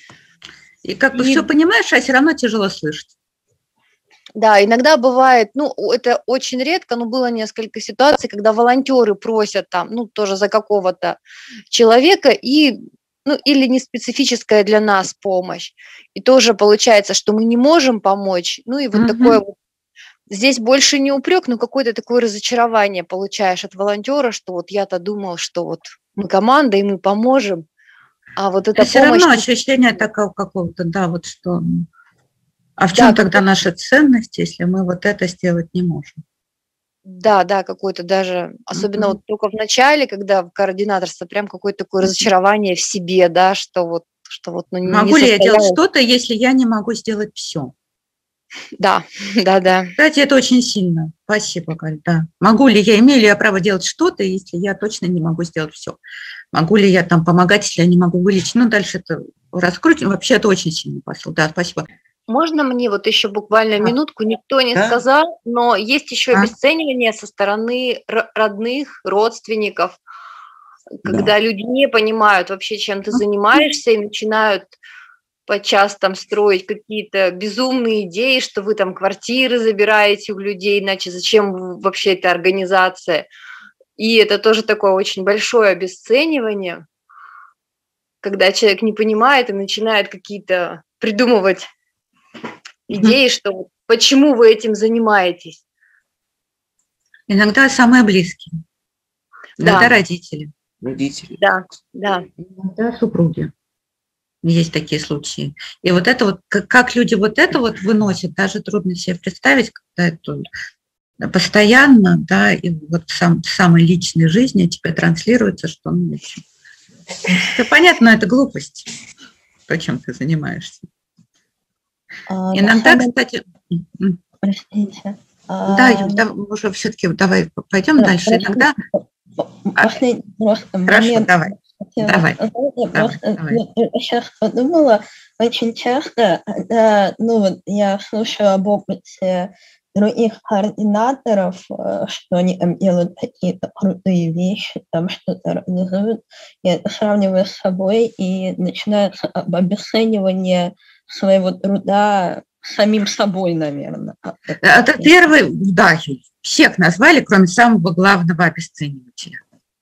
И как бы и... все понимаешь, а все равно тяжело слышать. Да, иногда бывает, ну, это очень редко, но было несколько ситуаций, когда волонтеры просят там, ну, тоже за какого-то человека, и, ну, или не специфическая для нас помощь. И тоже получается, что мы не можем помочь. Ну, и вот uh-huh. такое вот, здесь больше не упрек, но какое-то такое разочарование получаешь от волонтера, что вот я-то думал, что вот мы команда, и мы поможем, а вот это все помощь... равно ощущение такого какого-то, да, вот что... А в чем да, тогда наша ценность, если мы вот это сделать не можем? Да, да, какое-то даже, особенно mm-hmm. вот только в начале, когда в координаторство, прям какое-то такое разочарование в себе, да, что вот, что вот, ну, не могу ли я делать что-то, если я не могу сделать все? Да, да, да. Кстати, это очень сильно. Спасибо, Галь, да. Могу ли я, имею ли я право делать что-то, если я точно не могу сделать все? Могу ли я там помогать, если я не могу вылечить? Ну, дальше это раскрутим. Вообще, это очень сильный посыл. Да, спасибо. Можно мне вот еще буквально а. минутку? Никто не да? сказал, но есть еще а? обесценивание со стороны родных, родственников, когда да. люди не понимают вообще, чем ты занимаешься, и начинают подчас там строить какие-то безумные идеи, что вы там квартиры забираете у людей, иначе зачем вообще эта организация? И это тоже такое очень большое обесценивание, когда человек не понимает и начинает какие-то придумывать идеи, что почему вы этим занимаетесь. Иногда самые близкие. Иногда да. родители. Родители. Да, да. Иногда супруги. Есть такие случаи. И вот это вот, как, как люди вот это вот выносят, даже трудно себе представить, когда это постоянно, да, и вот в, сам, в самой личной жизни тебе транслируется, что, ну, это понятно, но это глупость, то, чем ты занимаешься. А, иногда, да, кстати... Простите. Да, Юль, да, уже все-таки давай пойдем да, дальше. Иногда... Последний просто Хорошо, момент. давай. Давай. Я давай, давай. сейчас подумала, очень часто, когда, ну, вот я слушаю об опыте других координаторов, что они там делают какие-то крутые вещи, там что-то организуют, я это сравниваю с собой, и начинается обесценивание своего труда самим собой, наверное. Это первый, да, всех назвали, кроме самого главного обесценивателя.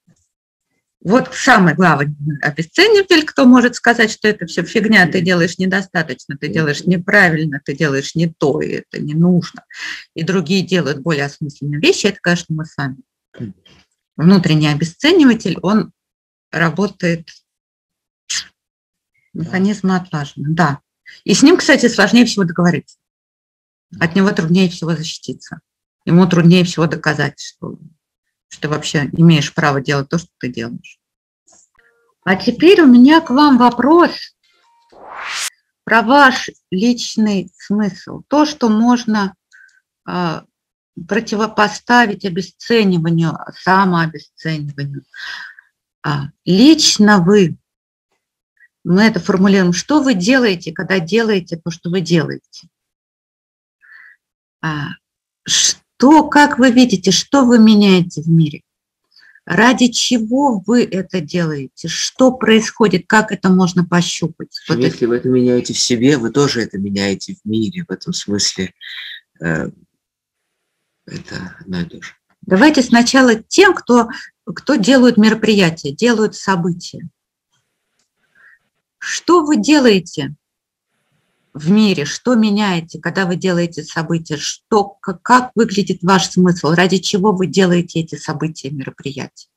Вот самый главный обесцениватель, кто может сказать, что это все фигня, ты делаешь недостаточно, ты делаешь неправильно, ты делаешь не то, и это не нужно. И другие делают более осмысленные вещи, это, конечно, мы сами. Внутренний обесцениватель, он работает, механизм отлажен, да. И с ним, кстати, сложнее всего договориться. От него труднее всего защититься. Ему труднее всего доказать, что, что ты вообще имеешь право делать то, что ты делаешь. А теперь у меня к вам вопрос про ваш личный смысл. То, что можно э, противопоставить обесцениванию, самообесцениванию. А, лично вы, мы это формулируем, что вы делаете, когда делаете то, что вы делаете? А, что, как вы видите, что вы меняете в мире? Ради чего вы это делаете? Что происходит? Как это можно пощупать? Вот Если это. вы это меняете в себе, вы тоже это меняете в мире. В этом смысле э, это одно и то же. Давайте сначала тем, кто, кто делают мероприятия, делают события. Что вы делаете в мире? Что меняете, когда вы делаете события? Что, как, как выглядит ваш смысл? Ради чего вы делаете эти события, мероприятия?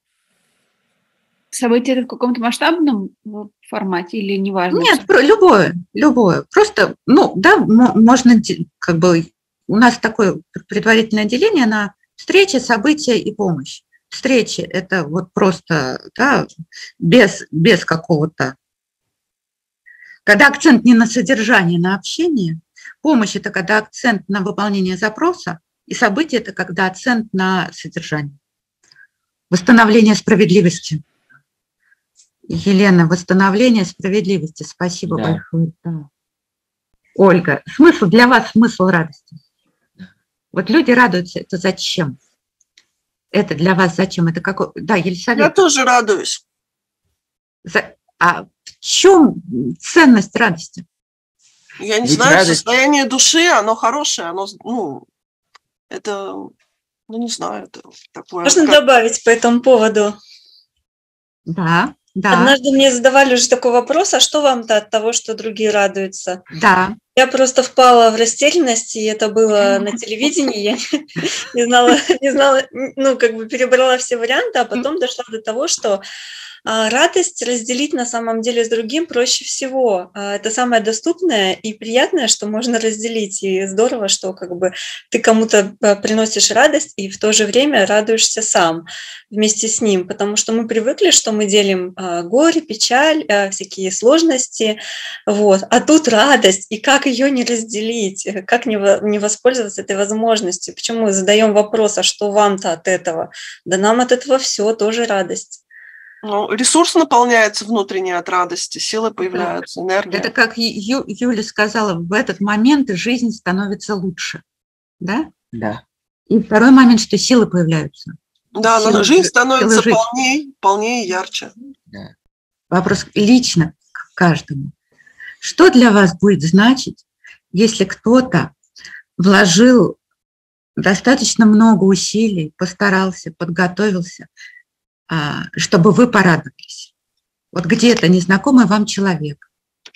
Событие это в каком-то масштабном формате или неважно? Нет, про- любое, любое. Просто, ну, да, м- можно, де- как бы, у нас такое предварительное деление на встречи, события и помощь. Встречи – это вот просто, да, без, без какого-то… Когда акцент не на содержание, на общение. Помощь – это когда акцент на выполнение запроса, и событие – это когда акцент на содержание. Восстановление справедливости. Елена, восстановление справедливости. Спасибо Да. большое. Да. Ольга, смысл для вас, смысл радости. Вот люди радуются, это зачем? Это для вас зачем? Это какой? Да, Елисавета. Я тоже радуюсь. За- А в чем ценность радости? Я не Ведь знаю, радость- состояние души, оно хорошее, оно, ну, это, ну, не знаю, это такое. Можно как- добавить по этому поводу? Да, да, Однажды мне задавали уже такой вопрос, а что вам-то от того, что другие радуются? да. Я просто впала в растерянность, и это было на телевидении, я не, не знала, не знала, ну, как бы перебрала все варианты, а потом дошла до того, что а, радость разделить на самом деле с другим проще всего. А, это самое доступное и приятное, что можно разделить, и здорово, что как бы ты кому-то а, приносишь радость, и в то же время радуешься сам вместе с ним, потому что мы привыкли, что мы делим а, горе, печаль, а, всякие сложности, вот, а тут радость, и как ее не разделить, как не, во- не воспользоваться этой возможностью, почему мы задаем вопрос, а что вам-то от этого? Да нам от этого все тоже радость. Ну, ресурс наполняется внутренне от радости, силы появляются, энергия. Это как Ю- Юля сказала, в этот момент жизнь становится лучше, да? Да. И второй момент, что силы появляются. Да, но сила жизнь жить, становится сила жить. полнее, полнее и ярче. Да. Вопрос лично к каждому. Что для вас будет значить, если кто-то вложил достаточно много усилий, постарался, подготовился, а, чтобы вы порадовались? Вот где-то незнакомый вам человек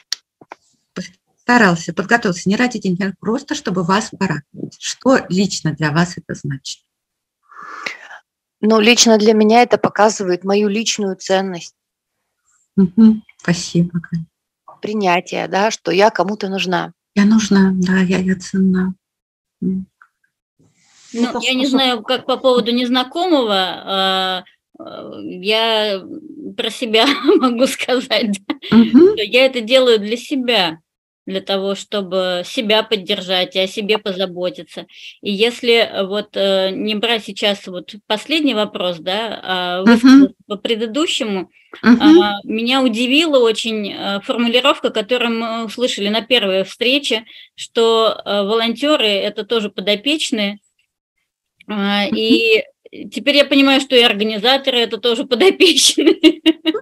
постарался, подготовился не ради денег, а просто чтобы вас порадовать. Что лично для вас это значит? Ну, лично для меня это показывает мою личную ценность, Мгм. Спасибо. Кать. принятие, да, что я кому-то нужна. Я нужна, да, я, я ценна. М. Ну, Это я не что- знаю, как по поводу незнакомого, а, а, я про себя могу сказать, да, Мгм. что я это делаю для себя, для того, чтобы себя поддержать и о себе позаботиться. И если э, вот э, не брать сейчас вот последний вопрос, да, а Мгм. высказаться по предыдущему, Мгм. а, меня удивила очень э, формулировка, которую мы услышали на первой встрече, что э, волонтеры – это тоже подопечные. А, И теперь я понимаю, что и организаторы – это тоже подопечные.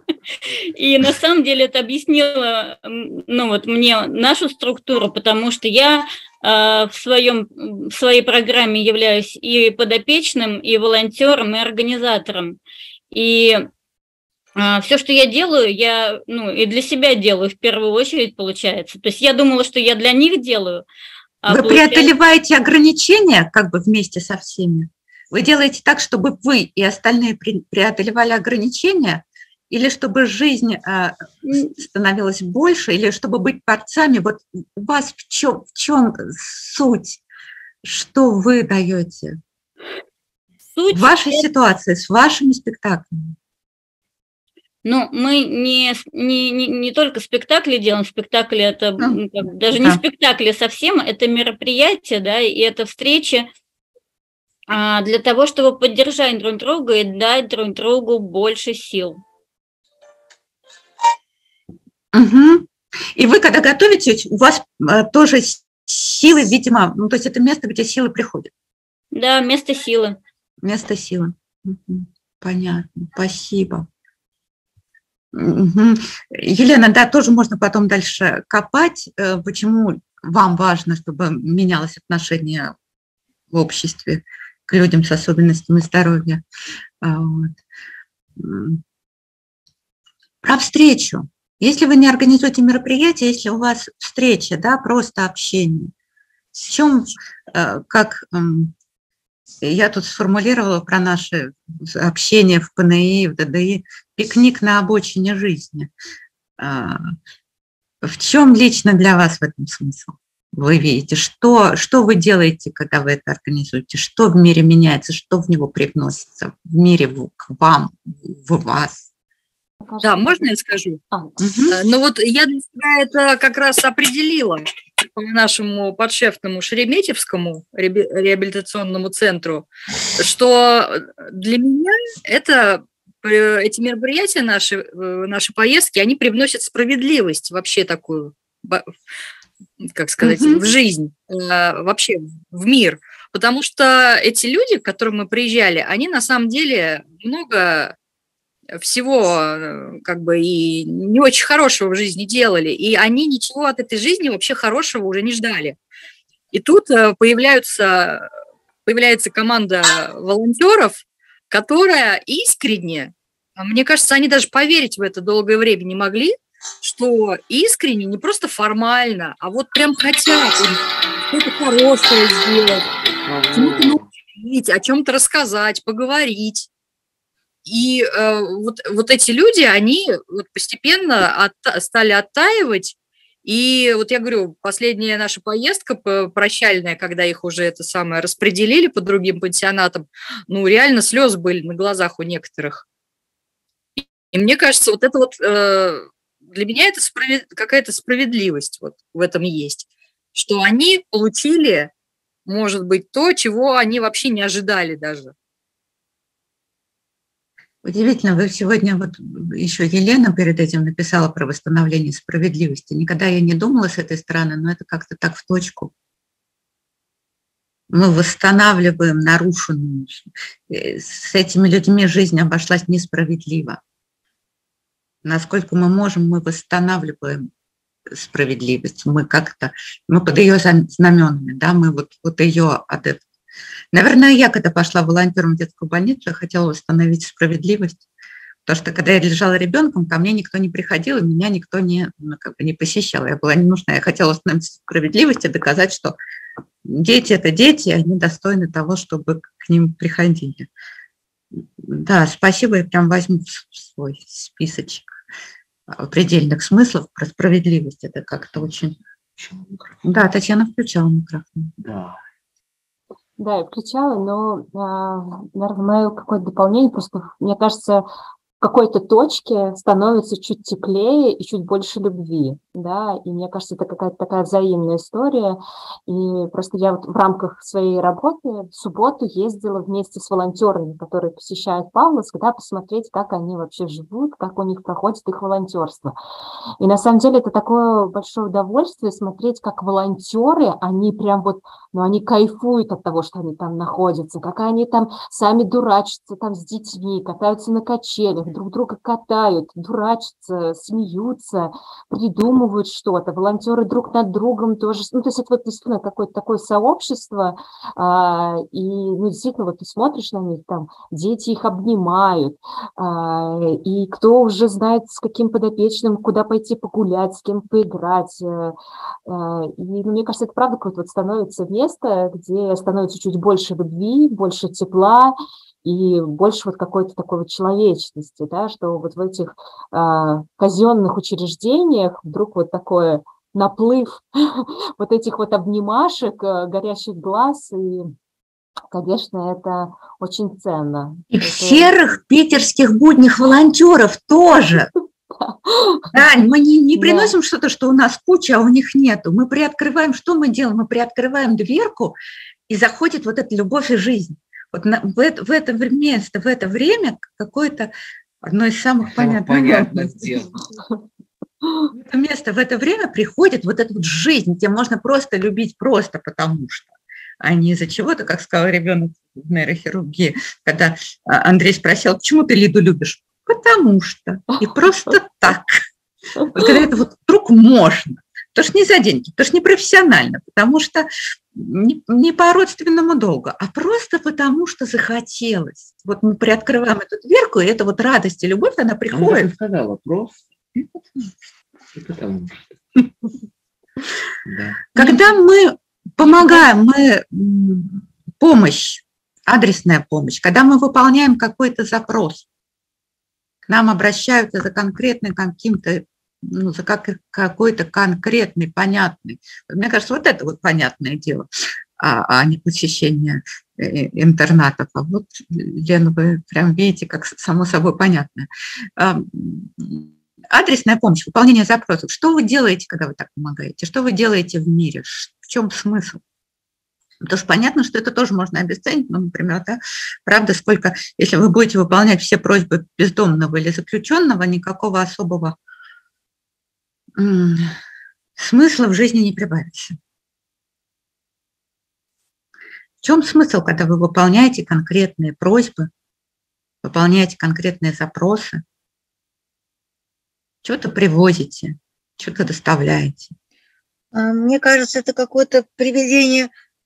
И на самом деле это объяснило, м, ну вот мне нашу структуру, потому что я э, в, своем, в своей программе являюсь и подопечным, и волонтером, и организатором. И все, что я делаю, я ну, и для себя делаю в первую очередь, получается. То есть я думала, что я для них делаю. а Вы получается- преодолеваете ограничения как бы вместе со всеми. Вы делаете так, чтобы вы и остальные пре- преодолевали ограничения или чтобы жизнь э, становилась больше, или чтобы быть творцами? Вот у вас в чем, в чем суть? Что вы даете? Суть в вашей это... ситуации, с вашими спектаклями? Ну, мы не, не, не, не только спектакли делаем, спектакли это ну, как, даже да. не спектакли совсем, это мероприятие, да, и это встречи а, для того, чтобы поддержать друг друга и дать друг другу больше сил. Угу. И вы, когда готовитесь, у вас а, тоже силы, видимо, ну, то есть это место, где силы приходят. Да, место силы. Место силы. Угу. Понятно, спасибо. Угу. Елена, да, тоже можно потом дальше копать, почему вам важно, чтобы менялось отношение в обществе к людям с особенностями здоровья. Вот. Про встречу. Если вы не организуете мероприятие, если у вас встреча, да, просто общение, в чем, как я тут сформулировала про наше общение в ПНИ, в ДДИ, пикник на обочине жизни. В чем лично для вас в этом смысл? Вы видите, что, что вы делаете, когда вы это организуете, что в мире меняется, что в него привносится, в мире к вам, в вас? Да, можно я скажу? А. Угу. Ну вот я для себя это как раз определила по нашему подшефному Шереметьевскому реабилитационному центру, что для меня это, эти мероприятия, наши, наши поездки, они привносят справедливость вообще такую, как сказать, угу. в жизнь, вообще в мир. Потому что эти люди, к которым мы приезжали, они на самом деле много всего как бы и не очень хорошего в жизни делали, и они ничего от этой жизни вообще хорошего уже не ждали. И тут появляются, появляется команда волонтеров, которая искренне, мне кажется, они даже поверить в это долгое время не могли, что искренне, не просто формально, а вот прям хотят что-то хорошее сделать, чему-то научить, о чем-то рассказать, поговорить. И э, вот, вот эти люди, они вот постепенно от, стали оттаивать. И вот я говорю, последняя наша поездка прощальная, когда их уже это самое распределили по другим пансионатам, ну реально слезы были на глазах у некоторых. И, и мне кажется, вот это вот э, для меня это справед... какая-то справедливость вот в этом есть, что они получили, может быть, то, чего они вообще не ожидали даже. Удивительно, вы сегодня, вот еще Елена перед этим написала про восстановление справедливости. Никогда я не думала с этой стороны, но это как-то так в точку. Мы восстанавливаем нарушенную. С этими людьми жизнь обошлась несправедливо. Насколько мы можем, мы восстанавливаем справедливость. Мы как-то, мы под ее знаменами, да, мы вот, вот ее от этого. Наверное, я, когда пошла волонтером в детскую больницу, я хотела восстановить справедливость, потому что, когда я лежала ребенком, ко мне никто не приходил, и меня никто не, ну, как бы не посещал. Я была не нужна. Я хотела восстановить справедливость и доказать, что дети – это дети, и они достойны того, чтобы к ним приходили. Да, спасибо, я прям возьму в свой списочек предельных смыслов про справедливость. Это как-то очень… Да, Татьяна включала микрофон. Да. Да, я включала, но, наверное, мое какое-то дополнение, просто, мне кажется, в какой-то точке становится чуть теплее и чуть больше любви, да, и мне кажется, это какая-то такая взаимная история, и просто я вот в рамках своей работы в субботу ездила вместе с волонтерами, которые посещают Павловск, да, посмотреть, как они вообще живут, как у них проходит их волонтерство. И на самом деле это такое большое удовольствие смотреть, как волонтеры, они прям вот, ну, они кайфуют от того, что они там находятся, как они там сами дурачатся там с детьми, катаются на качелях, друг друга катают, дурачатся, смеются, придумывают что-то. Волонтеры друг над другом тоже. Ну, то есть это вот действительно какое-то такое сообщество, а, и ну, действительно вот ты смотришь на них, там дети их обнимают, а, и кто уже знает, с каким подопечным, куда пойти погулять, с кем поиграть. А, и ну, мне кажется, это правда какое-то вот становится место, где становится чуть больше любви, больше тепла. и больше вот какой-то такой вот человечности, да, что вот в этих э, казенных учреждениях вдруг вот такой наплыв вот этих вот обнимашек, э, горящих глаз, и, конечно, это очень ценно. И это... в серых питерских буднях волонтеров тоже. Дань, мы не, не приносим да. что-то, что у нас куча, а у них нету. Мы приоткрываем, что мы делаем? Мы приоткрываем дверку, и заходит вот эта любовь и жизнь. Вот на, в, это, в это место, в это время какое-то одно из самых понятных, понятных дел. В это место, в это время приходит вот эта вот жизнь, где можно просто любить просто потому что, а не из-за чего-то, как сказал ребенок в нейрохирургии, когда Андрей спросил, почему ты Лиду любишь? Потому что. И просто так. Вот когда это вот вдруг можно. Потому что не за деньги, потому что не профессионально, потому что не, не по родственному долгу, а просто потому что захотелось. Вот мы приоткрываем эту дверку, и эта вот радость и любовь, она приходит. Она сказала просто. И потому что. Когда мы помогаем, мы помощь, адресная помощь, когда мы выполняем какой-то запрос, к нам обращаются за конкретным каким-то, ну, за как, какой-то конкретный, понятный. Мне кажется, вот это вот понятное дело, а, а не посещение интернатов. А вот, Лена, вы прям видите, как само собой понятное. Адресная помощь, выполнение запросов. Что вы делаете, когда вы так помогаете? Что вы делаете в мире? В чем смысл? Потому что понятно, что это тоже можно обесценить, ну, например, да, правда, сколько, если вы будете выполнять все просьбы бездомного или заключенного, никакого особого м- смысла в жизни не прибавится. В чем смысл, когда вы выполняете конкретные просьбы, выполняете конкретные запросы, что-то привозите, что-то доставляете? Мне кажется, это какое-то приведение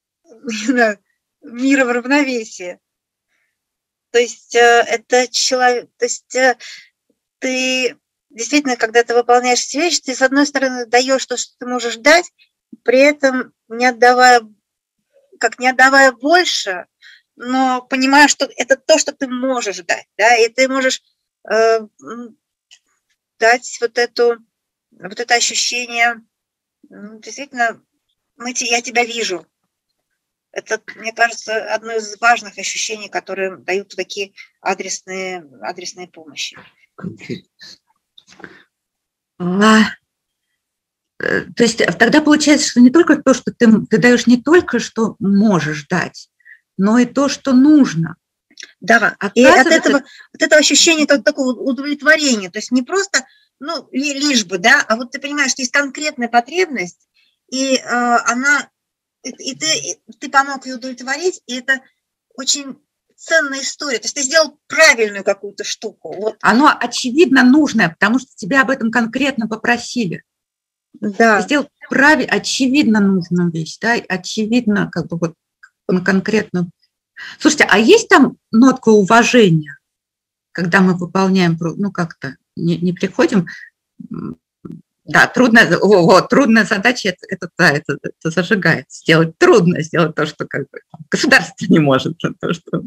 мира в равновесие. То есть это человек, то есть ты действительно, когда ты выполняешь все вещи, ты с одной стороны даешь то, что ты можешь дать, при этом не отдавая, как не отдавая больше, но понимая, что это то, что ты можешь дать, да, и ты можешь э, дать вот эту, вот это ощущение, действительно, мы, я тебя вижу. Это, мне кажется, одно из важных ощущений, которые дают такие адресные, адресные помощи. А, то есть тогда получается, что не только то, что ты, ты даешь не только, что можешь дать, но и то, что нужно. Да, и от этого, от этого ощущения такого удовлетворения, то есть не просто, ну, лишь бы, да, а вот ты понимаешь, что есть конкретная потребность, и э, она... И ты, и ты помог ее удовлетворить, и это очень ценная история. То есть ты сделал правильную какую-то штуку. Вот. Оно очевидно нужное, потому что тебя об этом конкретно попросили. Да. Ты сделал правильно, очевидно нужную вещь, да, очевидно как бы вот конкретно. Слушайте, а есть там нотка уважения, когда мы выполняем, ну как-то не, не приходим... Да, трудная, вот, трудная задача это, это, да, это, это зажигает. Сделать трудно, сделать то, что как бы, государство не может. То, что...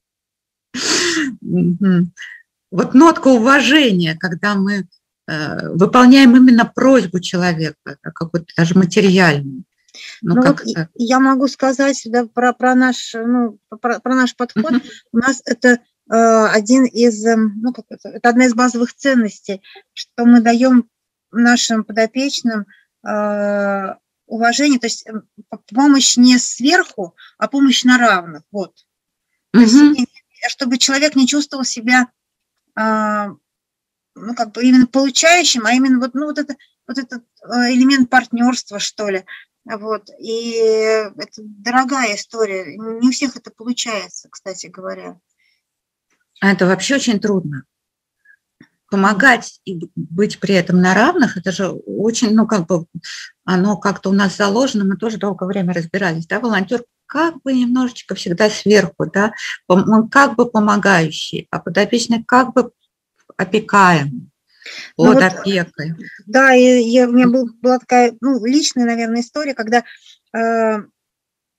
Вот нотка уважения, когда мы э, выполняем именно просьбу человека, какую-то даже материальную. Ну, ну вот я могу сказать да, про, про, наш, ну, про, про наш подход. Mm-hmm. У нас это э, один из, ну, как это, это одна из базовых ценностей, что мы даем нашим подопечным э, уважение, то есть помощь не сверху, а помощь на равных. Вот. Mm-hmm. То есть, чтобы человек не чувствовал себя э, ну, как бы именно получающим, а именно вот, ну, вот, это, вот этот элемент партнерства, что ли. Вот. И это дорогая история. Не у всех это получается, кстати говоря. А это вообще очень трудно. Помогать и быть при этом на равных, это же очень, ну, как бы, оно как-то у нас заложено, мы тоже долгое время разбирались, да, волонтер как бы немножечко всегда сверху, да, он как бы помогающий, а подопечный как бы опекаемый, под ну, опекой. Вот, да, и я, у меня был, была такая, ну, личная, наверное, история, когда э,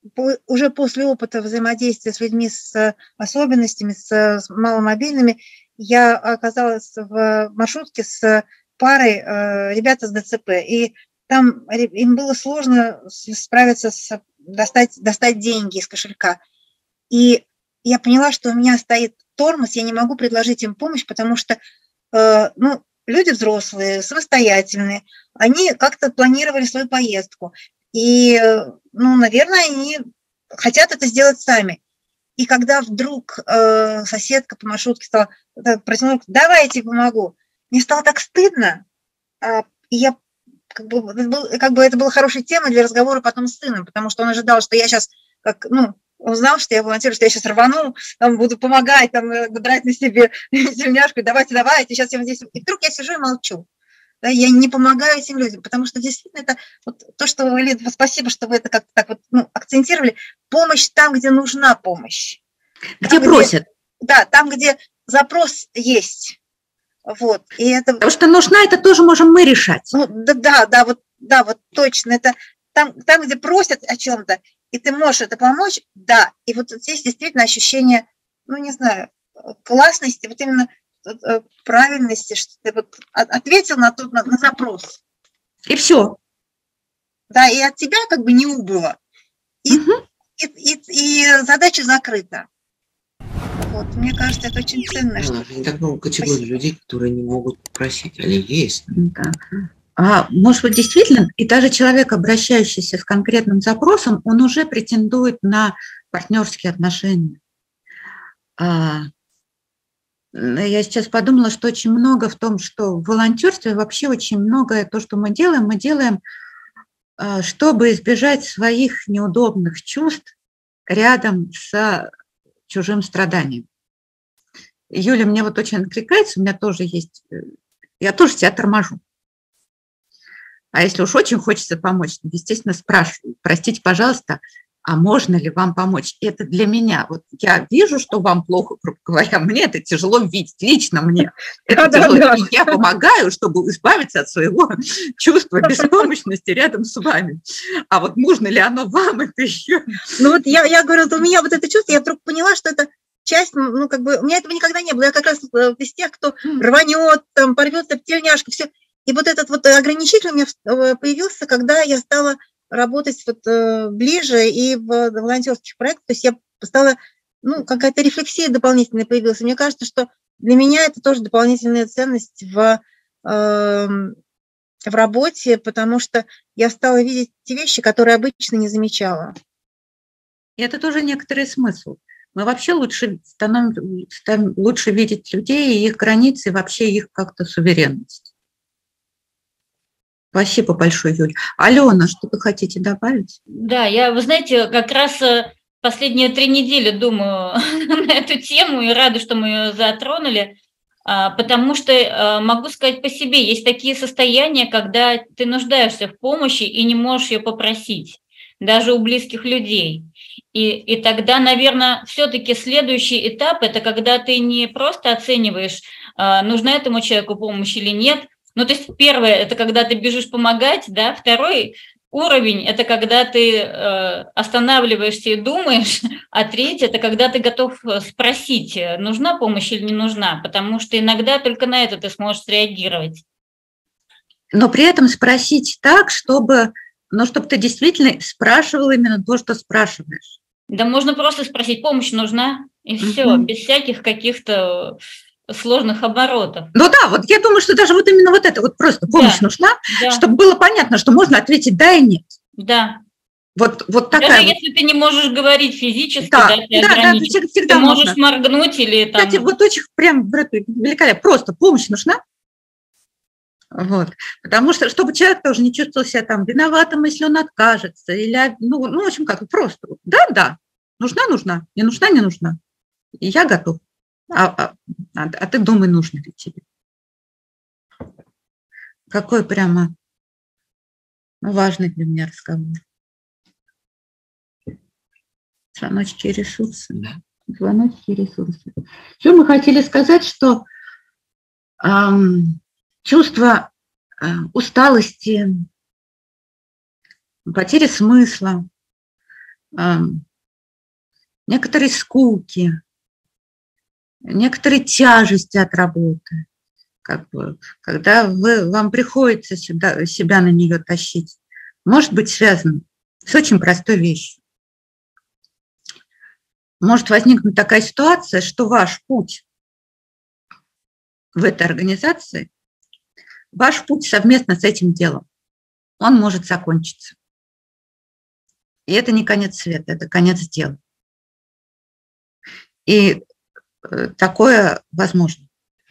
уже после опыта взаимодействия с людьми с особенностями, с маломобильными, я оказалась в маршрутке с парой ребят из ДЦП, и там им было сложно справиться с достать, достать деньги из кошелька. И я поняла, что у меня стоит тормоз, я не могу предложить им помощь, потому что ну, люди взрослые, самостоятельные, они как-то планировали свою поездку. И, ну, наверное, они хотят это сделать сами. И когда вдруг э, соседка по маршрутке стала протянула, давай я тебе помогу, мне стало так стыдно, э, и я как бы, это был, как бы это была хорошая тема для разговора потом с сыном, потому что он ожидал, что я сейчас, как, ну, он знал, что я волонтер, что я сейчас рвану, там, буду помогать, там, брать на себе тельняшку, давайте, давайте, сейчас я вот здесь. И вдруг я сижу и молчу. Да, я не помогаю этим людям, потому что действительно это вот то, что вы, Лида, спасибо, что вы это как-то так вот ну, акцентировали. Помощь там, где нужна помощь. Где там, просят. Где, да, там, где запрос есть. Вот. И это... Потому что нужна, это тоже можем мы решать. Ну, да, да, да, вот, да, вот точно. Это там, там, где просят о чем-то, и ты можешь это помочь, да. И вот здесь действительно ощущение, ну, не знаю, классности, вот именно правильности, что ты вот ответил на, тот, на, на запрос. И все. Да, и от тебя как бы не убыло. И, угу. и, и, и задача закрыта. Вот, мне кажется, это очень ценно. Да, что... Не так много категорий Спасибо. людей, которые не могут просить, они есть. Да. А может быть, действительно, и даже человек, обращающийся с конкретным запросом, он уже претендует на партнерские отношения. А, я сейчас подумала, что очень много в том, что в волонтерстве вообще очень многое то, что мы делаем, мы делаем, чтобы избежать своих неудобных чувств рядом с чужим страданием. Юля, мне вот очень откликается, у меня тоже есть, я тоже себя торможу. А если уж очень хочется помочь, естественно, спрашиваю, простите, пожалуйста, а можно ли вам помочь? Это для меня. Вот я вижу, что вам плохо, грубо говоря, мне это тяжело видеть, лично мне. Это да, тяжело. Да, да. Я помогаю, чтобы избавиться от своего чувства беспомощности рядом с вами. А вот нужно ли оно вам, это еще... Ну вот я, я говорю, вот у меня вот это чувство, я вдруг поняла, что это часть, ну как бы, у меня этого никогда не было. Я как раз из тех, кто рванет, там, порвется в тельняшку, все. И вот этот вот ограничитель у меня появился, когда я стала работать вот ближе и в волонтерских проектах. То есть я стала, ну, какая-то рефлексия дополнительная появилась. Мне кажется, что для меня это тоже дополнительная ценность в, э, в работе, потому что я стала видеть те вещи, которые обычно не замечала. И это тоже некоторый смысл. Мы вообще лучше становимся, лучше видеть людей и их границы, и вообще их как-то суверенность. Спасибо большое, Юль. Алена, что-то хотите добавить? Да, я, вы знаете, как раз последние три недели думаю на эту тему и рада, что мы ее затронули, потому что могу сказать по себе, есть такие состояния, когда ты нуждаешься в помощи и не можешь ее попросить, даже у близких людей. И, и тогда, наверное, все-таки следующий этап – это когда ты не просто оцениваешь, нужна этому человеку помощь или нет. Ну, то есть первое – это когда ты бежишь помогать, да, второй уровень – это когда ты э, останавливаешься и думаешь, а третий – это когда ты готов спросить, нужна помощь или не нужна, потому что иногда только на это ты сможешь среагировать. Но при этом спросить так, чтобы, ну, чтобы ты действительно спрашивал именно то, что спрашиваешь. Да можно просто спросить, помощь нужна, и все, mm-hmm. без всяких каких-то... сложных оборотов. Ну да, вот я думаю, что даже вот именно вот это вот просто помощь да, нужна, да. чтобы было понятно, что можно ответить да и нет. Да. Вот, вот такая даже вот... если ты не можешь говорить физически, да, да, ты, да, да, ты, всегда ты можешь можно. моргнуть или там... Кстати, вот очень прям великолепно, просто помощь нужна. Вот. Потому что, чтобы человек тоже не чувствовал себя там виноватым, если он откажется, или, ну, ну в общем, как просто, да, да, нужна, нужна, не нужна, не нужна. И я готов. А, а, а ты думай, нужно ли тебе. Какой прямо важный для меня разговор. Звоночки и ресурсы. Да. Звоночки и ресурсы. Что мы хотели сказать, что эм, чувство э, усталости, потери смысла, некоторые скуки, некоторые тяжести от работы, как бы, когда вы, вам приходится сюда, себя на нее тащить, может быть связано с очень простой вещью. Может возникнуть такая ситуация, что ваш путь в этой организации, ваш путь совместно с этим делом, он может закончиться. И это не конец света, это конец дела. И такое возможно.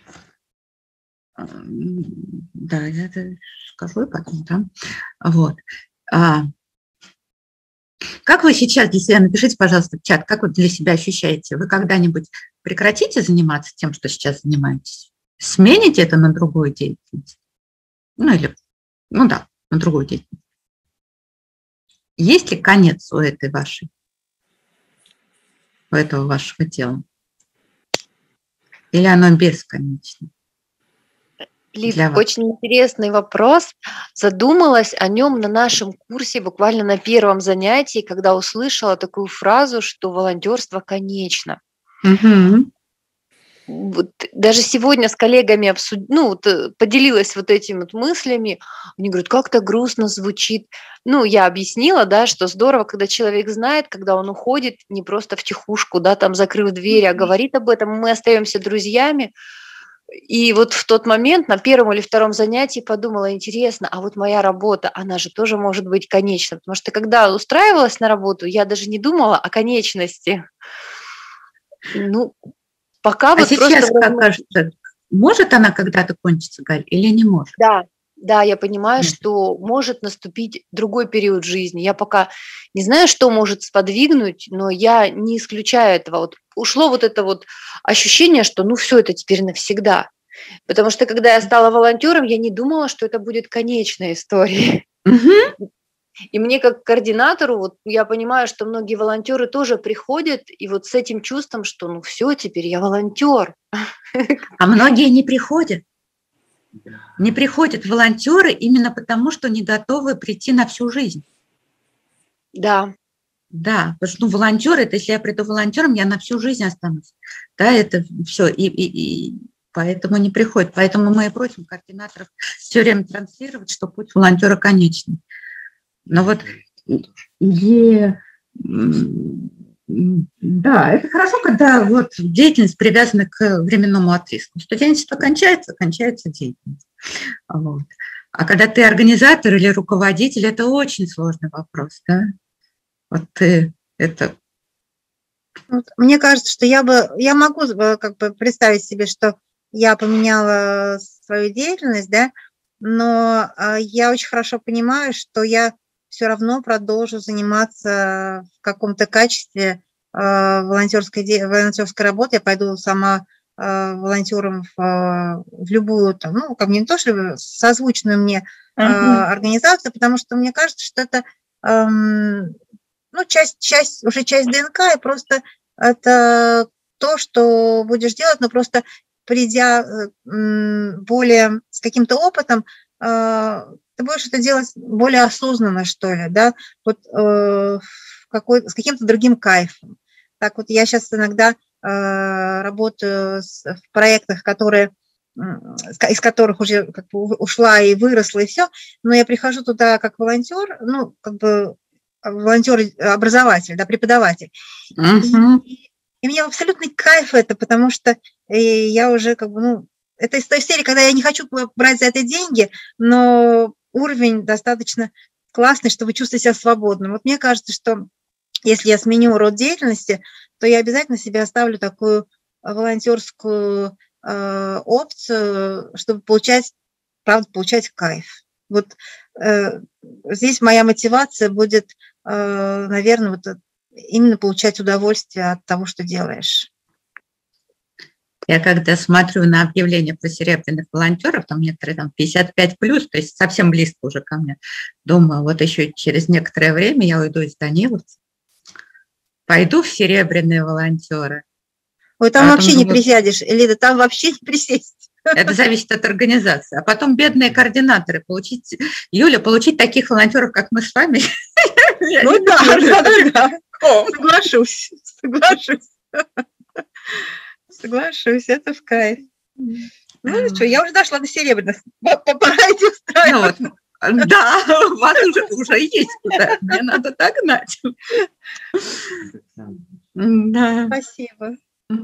Да, я это скажу и потом, да. Вот. А, как вы сейчас для себя, напишите, пожалуйста, в чат, как вы для себя ощущаете? Вы когда-нибудь прекратите заниматься тем, что сейчас занимаетесь? Смените это на другую деятельность? Ну или, ну да, на другую деятельность. Есть ли конец у этой вашей, у этого вашего дела? Или оно бесконечно? Лиз, очень интересный вопрос. Задумалась о нем на нашем курсе, буквально на первом занятии, когда услышала такую фразу, что волонтерство конечно. Угу. Вот, даже сегодня с коллегами обсуд... ну, вот, поделилась вот этими вот мыслями. Они говорят, как-то грустно звучит. Ну, я объяснила, да, что здорово, когда человек знает, когда он уходит, не просто втихушку, да, там закрыв дверь, а говорит об этом, мы остаемся друзьями. И вот в тот момент на первом или втором занятии подумала, интересно, а вот моя работа, она же тоже может быть конечна. Потому что когда устраивалась на работу, я даже не думала о конечности. Ну, пока а вот сейчас, просто... как кажется, может она когда-то кончиться, Галь, или не может? Да, да, я понимаю, Нет. что может наступить другой период жизни. Я пока не знаю, что может сподвигнуть, но я не исключаю этого. Вот ушло вот это вот ощущение, что ну все, это теперь навсегда. Потому что когда я стала волонтером, я не думала, что это будет конечная история. Угу. И мне как координатору, вот я понимаю, что многие волонтеры тоже приходят, и вот с этим чувством, что ну все, теперь я волонтер. А многие не приходят. Не приходят волонтеры именно потому, что не готовы прийти на всю жизнь. Да. Да, потому что ну, волонтер, это если я приду волонтером, я на всю жизнь останусь. Да, это все. И, и, и поэтому не приходят. Поэтому мы и просим координаторов все время транслировать, что путь волонтера конечный. Но вот идея... Да, это хорошо, когда вот деятельность привязана к временному отрезку. Студенчество кончается, кончается деятельность. Вот. А когда ты организатор или руководитель, это очень сложный вопрос, да? Вот ты это... Вот, мне кажется, что я бы, я могу как бы представить себе, что я поменяла свою деятельность, да, но я очень хорошо понимаю, что я все равно продолжу заниматься в каком-то качестве э, волонтерской, волонтерской работы. Я пойду сама э, волонтером в, в любую, там, ну, как не то, что созвучную мне э, uh-huh. организацию, потому что мне кажется, что это э, ну, часть, часть, уже часть ДНК, и просто это то, что будешь делать, но просто придя э, более с каким-то опытом, э, ты будешь это делать более осознанно, что ли, да, вот э, какой, с каким-то другим кайфом. Так вот я сейчас иногда э, работаю с, в проектах, которые, э, из которых уже как бы ушла и выросла, и все, но я прихожу туда как волонтер, ну, как бы волонтер-образователь, да, преподаватель. Uh-huh. И, и мне абсолютный кайф это, потому что я уже как бы, ну, это из той серии, когда я не хочу брать за это деньги, но уровень достаточно классный, чтобы чувствовать себя свободным. Вот мне кажется, что если я сменю род деятельности, то я обязательно себе оставлю такую волонтерскую э, опцию, чтобы получать, правда, получать кайф. Вот э, здесь моя мотивация будет, э, наверное, вот именно получать удовольствие от того, что делаешь. Я когда смотрю на объявления про серебряных волонтеров, там некоторые там пятьдесят пять плюс, то есть совсем близко уже ко мне, думаю, вот еще через некоторое время я уйду из Даниловца, пойду в серебряные волонтеры. Ой, там а вообще не присядешь, Лида, там вообще не присесть. Это зависит от организации. А потом бедные координаторы, получить, Юля, получить таких волонтеров, как мы с вами. Ну да, да, да. Соглашусь, соглашусь. Соглашусь, это в кайф. Ну что, я уже дошла до серебряных. Пора идти устраивать. Да, у вас уже, уже есть куда. Мне надо догнать. Да. Спасибо.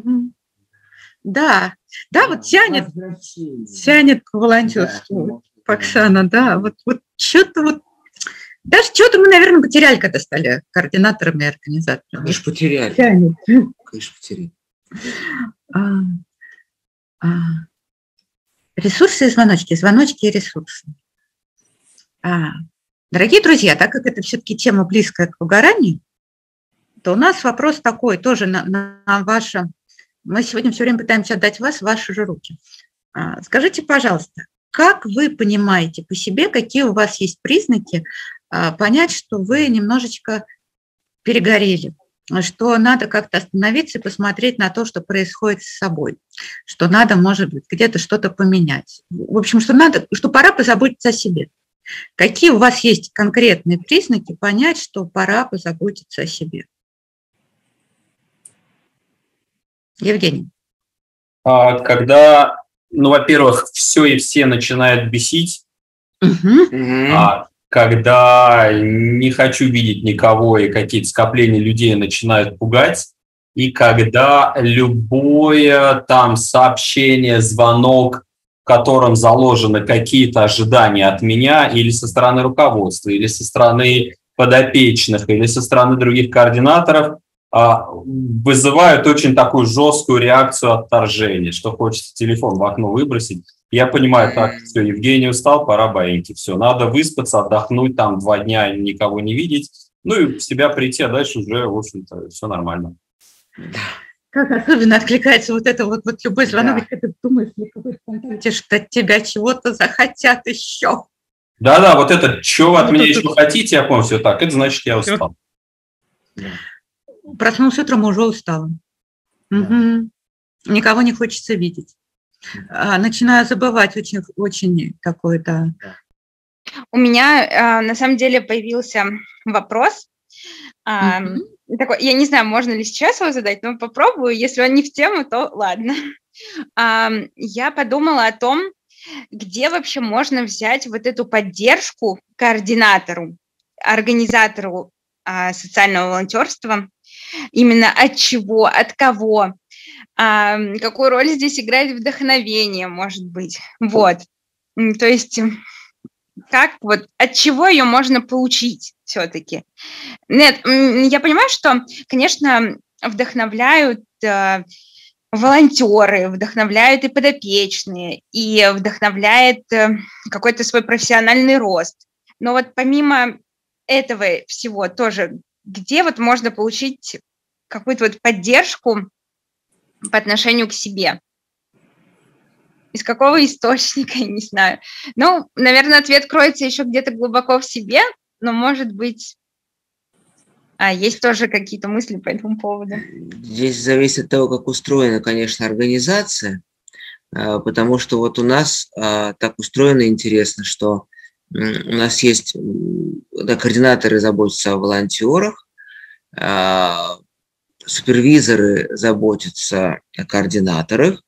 Да, да, вот тянет, тянет к волонтерству, Оксана, да, вот, вот что-то вот, даже что-то мы, наверное, потеряли, когда стали координаторами и организаторами. Конечно, потеряли. Тянет. Конечно, потеряли. А, а, ресурсы и звоночки, звоночки и ресурсы. А, дорогие друзья, так как это все-таки тема близкая к выгоранию, то у нас вопрос такой, тоже на, на ваше... Мы сегодня все время пытаемся отдать вас в ваши же руки. А, скажите, пожалуйста, как вы понимаете по себе, какие у вас есть признаки, а, понять, что вы немножечко перегорели, что надо как-то остановиться и посмотреть на то, что происходит с собой, что надо, может быть, где-то что-то поменять. В общем, что надо, что пора позаботиться о себе. Какие у вас есть конкретные признаки понять, что пора позаботиться о себе? Евгений. А, когда, ну, во-первых, все и все начинают бесить, угу. а когда не хочу видеть никого и какие-то скопления людей начинают пугать, и когда любое там сообщение, звонок, в котором заложены какие-то ожидания от меня или со стороны руководства, или со стороны подопечных, или со стороны других координаторов, вызывают очень такую жесткую реакцию отторжения, что хочется телефон в окно выбросить. Я понимаю, так, все, Евгений устал, пора баиньки, все, надо выспаться, отдохнуть, там два дня никого не видеть, ну и в себя прийти, а дальше уже, в общем-то, все нормально. Как особенно откликается вот это вот, вот любой звонок, да. Когда ты думаешь, что от тебя чего-то захотят еще. Да-да, вот это, что вы от меня еще хотите, я помню, все так, это значит, я устал. Проснулся утром, уже устала. Да. Угу. Никого не хочется видеть. А, начинаю забывать очень, очень такое-то. У меня на самом деле появился вопрос. Угу. Такой, я не знаю, можно ли сейчас его задать, но попробую. Если он не в тему, то ладно. Я подумала о том, где вообще можно взять вот эту поддержку координатору, организатору социального волонтерства. Именно от чего, от кого, а, какую роль здесь играет вдохновение, может быть. Вот. То есть, как вот, от чего ее можно получить все-таки? Нет, я понимаю, что, конечно, вдохновляют э, волонтеры, вдохновляют и подопечные, и вдохновляет э, какой-то свой профессиональный рост. Но вот помимо этого всего тоже, где вот можно получить какую-то вот поддержку по отношению к себе? Из какого источника, я не знаю. Ну, наверное, ответ кроется еще где-то глубоко в себе, но, может быть, а, есть тоже какие-то мысли по этому поводу. Здесь зависит от того, как устроена, конечно, организация, потому что вот у нас так устроено интересно, что у нас есть, да, координаторы заботятся о волонтерах, супервизоры заботятся о координаторах.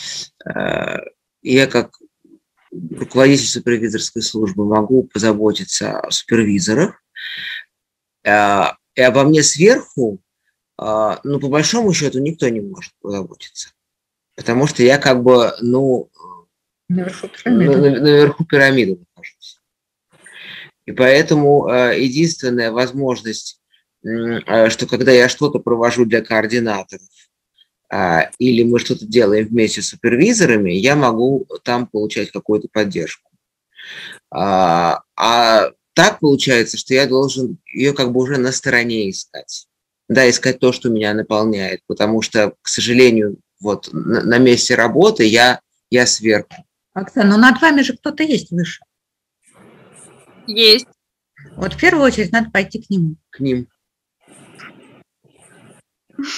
Я как руководитель супервизорской службы могу позаботиться о супервизорах. И обо мне сверху, ну, по большому счету, никто не может позаботиться. Потому что я как бы, ну, наверху пирамиды, на, наверху пирамиды нахожусь. И поэтому единственная возможность, что когда я что-то провожу для координаторов, или мы что-то делаем вместе с супервизорами, я могу там получать какую-то поддержку. А, а так получается, что я должен ее как бы уже на стороне искать. Да, искать то, что меня наполняет, потому что, к сожалению, вот на, на месте работы я, я сверху. Оксана, ну над вами же кто-то есть выше. Есть. Вот в первую очередь надо пойти к нему. К ним.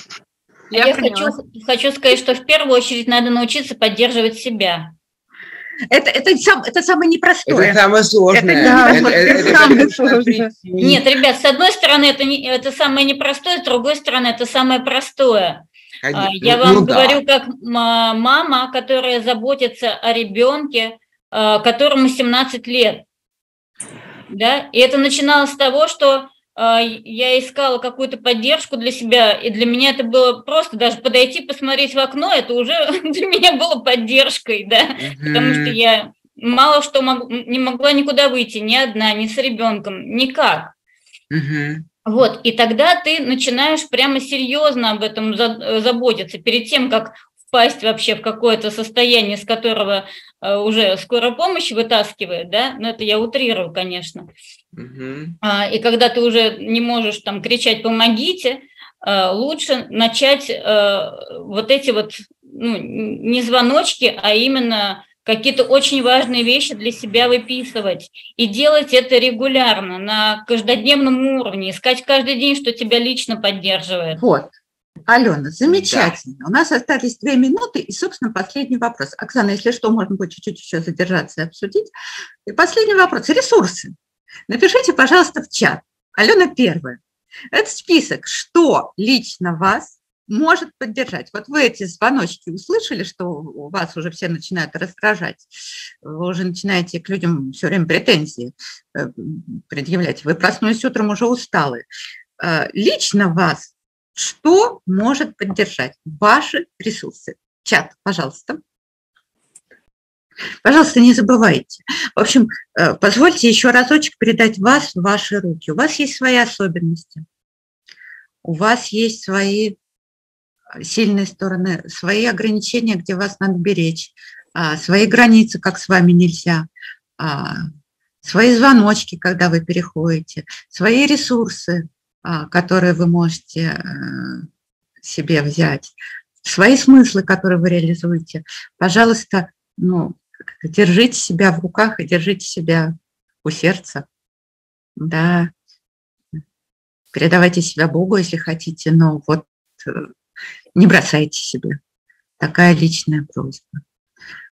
Я, я хочу, хочу сказать, что в первую очередь надо научиться поддерживать себя. Это, это, сам, это самое непростое. Это самое сложное. Это, да, это, вот это, это это самое сложное. Нет, ребят, с одной стороны, это, не, это самое непростое, с другой стороны, это самое простое. Конечно. Я вам ну, говорю, да. как мама, которая заботится о ребенке, которому семнадцать лет. Да? И это начиналось с того, что я искала какую-то поддержку для себя, и для меня это было просто даже подойти, посмотреть в окно, это уже для меня было поддержкой, да, mm-hmm. потому что я мало что мог, не могла никуда выйти, ни одна, ни с ребенком, никак. Mm-hmm. Вот, и тогда ты начинаешь прямо серьезно об этом заботиться, перед тем, как впасть вообще в какое-то состояние, с которого уже скорая помощь вытаскивает, да, но это я утрирую, конечно. Uh-huh. И когда ты уже не можешь там кричать «помогите», лучше начать вот эти вот, ну, не звоночки, а именно какие-то очень важные вещи для себя выписывать. И делать это регулярно, на каждодневном уровне, искать каждый день, что тебя лично поддерживает. Вот. Алена, замечательно. Да. У нас остались две минуты, и, собственно, последний вопрос. Оксана, если что, можно будет чуть-чуть еще задержаться и обсудить. И последний вопрос. Ресурсы. Напишите, пожалуйста, в чат. Алена первая. Это список, что лично вас может поддержать. Вот вы эти звоночки услышали, что у вас уже все начинают раздражать. Вы уже начинаете к людям все время претензии предъявлять. Вы проснулись утром уже усталые. Лично вас что может поддержать? Ваши ресурсы. Чат, пожалуйста. Пожалуйста, не забывайте. В общем, позвольте еще разочек передать вас в ваши руки. У вас есть свои особенности, у вас есть свои сильные стороны, свои ограничения, где вас надо беречь, свои границы, как с вами нельзя, свои звоночки, когда вы переходите, свои ресурсы, которые вы можете себе взять, свои смыслы, которые вы реализуете. Пожалуйста, ну, держите себя в руках и держите себя у сердца. Да. Передавайте себя Богу, если хотите, но вот не бросайте себя. Такая личная просьба.